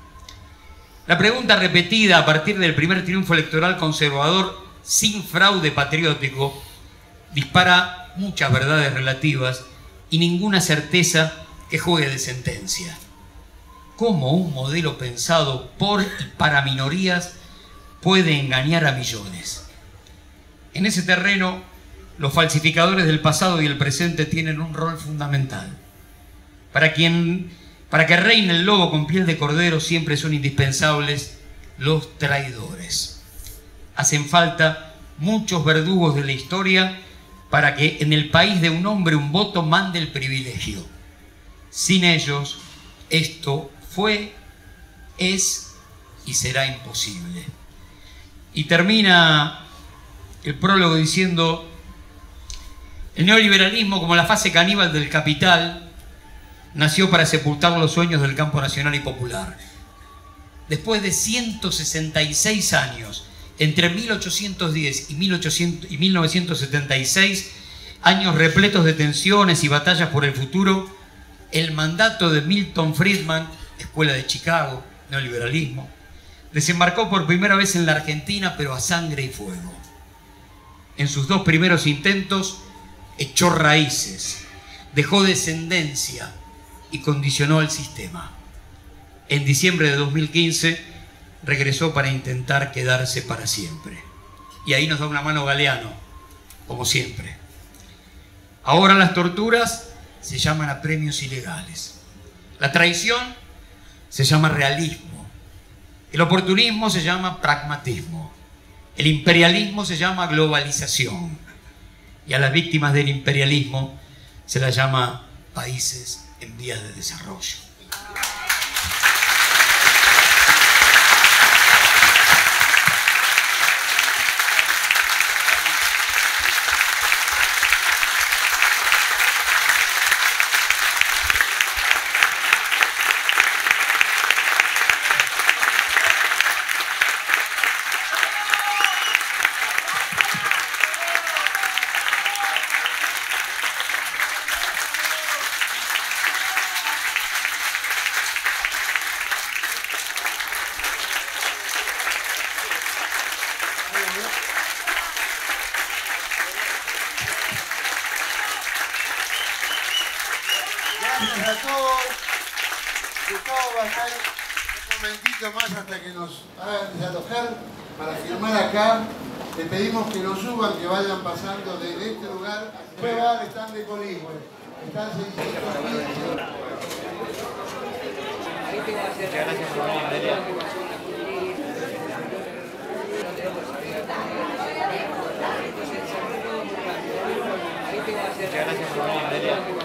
La pregunta repetida a partir del primer triunfo electoral conservador sin fraude patriótico dispara muchas verdades relativas y ninguna certeza que juegue de sentencia. ¿Cómo un modelo pensado por y para minorías puede engañar a millones? En ese terreno, los falsificadores del pasado y el presente tienen un rol fundamental. Para, quien, para que reine el lobo con piel de cordero siempre son indispensables los traidores. Hacen falta muchos verdugos de la historia para que en el país de un hombre un voto mande el privilegio. Sin ellos, esto fue, es y será imposible. Y termina el prólogo diciendo: el neoliberalismo, como la fase caníbal del capital, nació para sepultar los sueños del campo nacional y popular. Después de ciento sesenta y seis años, entre mil ochocientos diez y mil novecientos setenta y seis, años repletos de tensiones y batallas por el futuro, el mandato de Milton Friedman, Escuela de Chicago, neoliberalismo, desembarcó por primera vez en la Argentina, pero a sangre y fuego. En sus dos primeros intentos, echó raíces, dejó descendencia y condicionó al sistema. En diciembre de dos mil quince regresó para intentar quedarse para siempre. Y ahí nos da una mano Galeano, como siempre. Ahora las torturas se llaman apremios ilegales. La traición se llama realismo. El oportunismo se llama pragmatismo. El imperialismo se llama globalización. Y a las víctimas del imperialismo se las llama países en vías de desarrollo. Gracias a todos. Gustavo va a estar un momentito más hasta que nos hagan desalojar para firmar acá. Le pedimos que lo suban, que vayan pasando desde este lugar. Después va al stand de Coligüe. Están seiscientos quince. Gracias por venir, Adelia. Muchas gracias por venir, Adelia.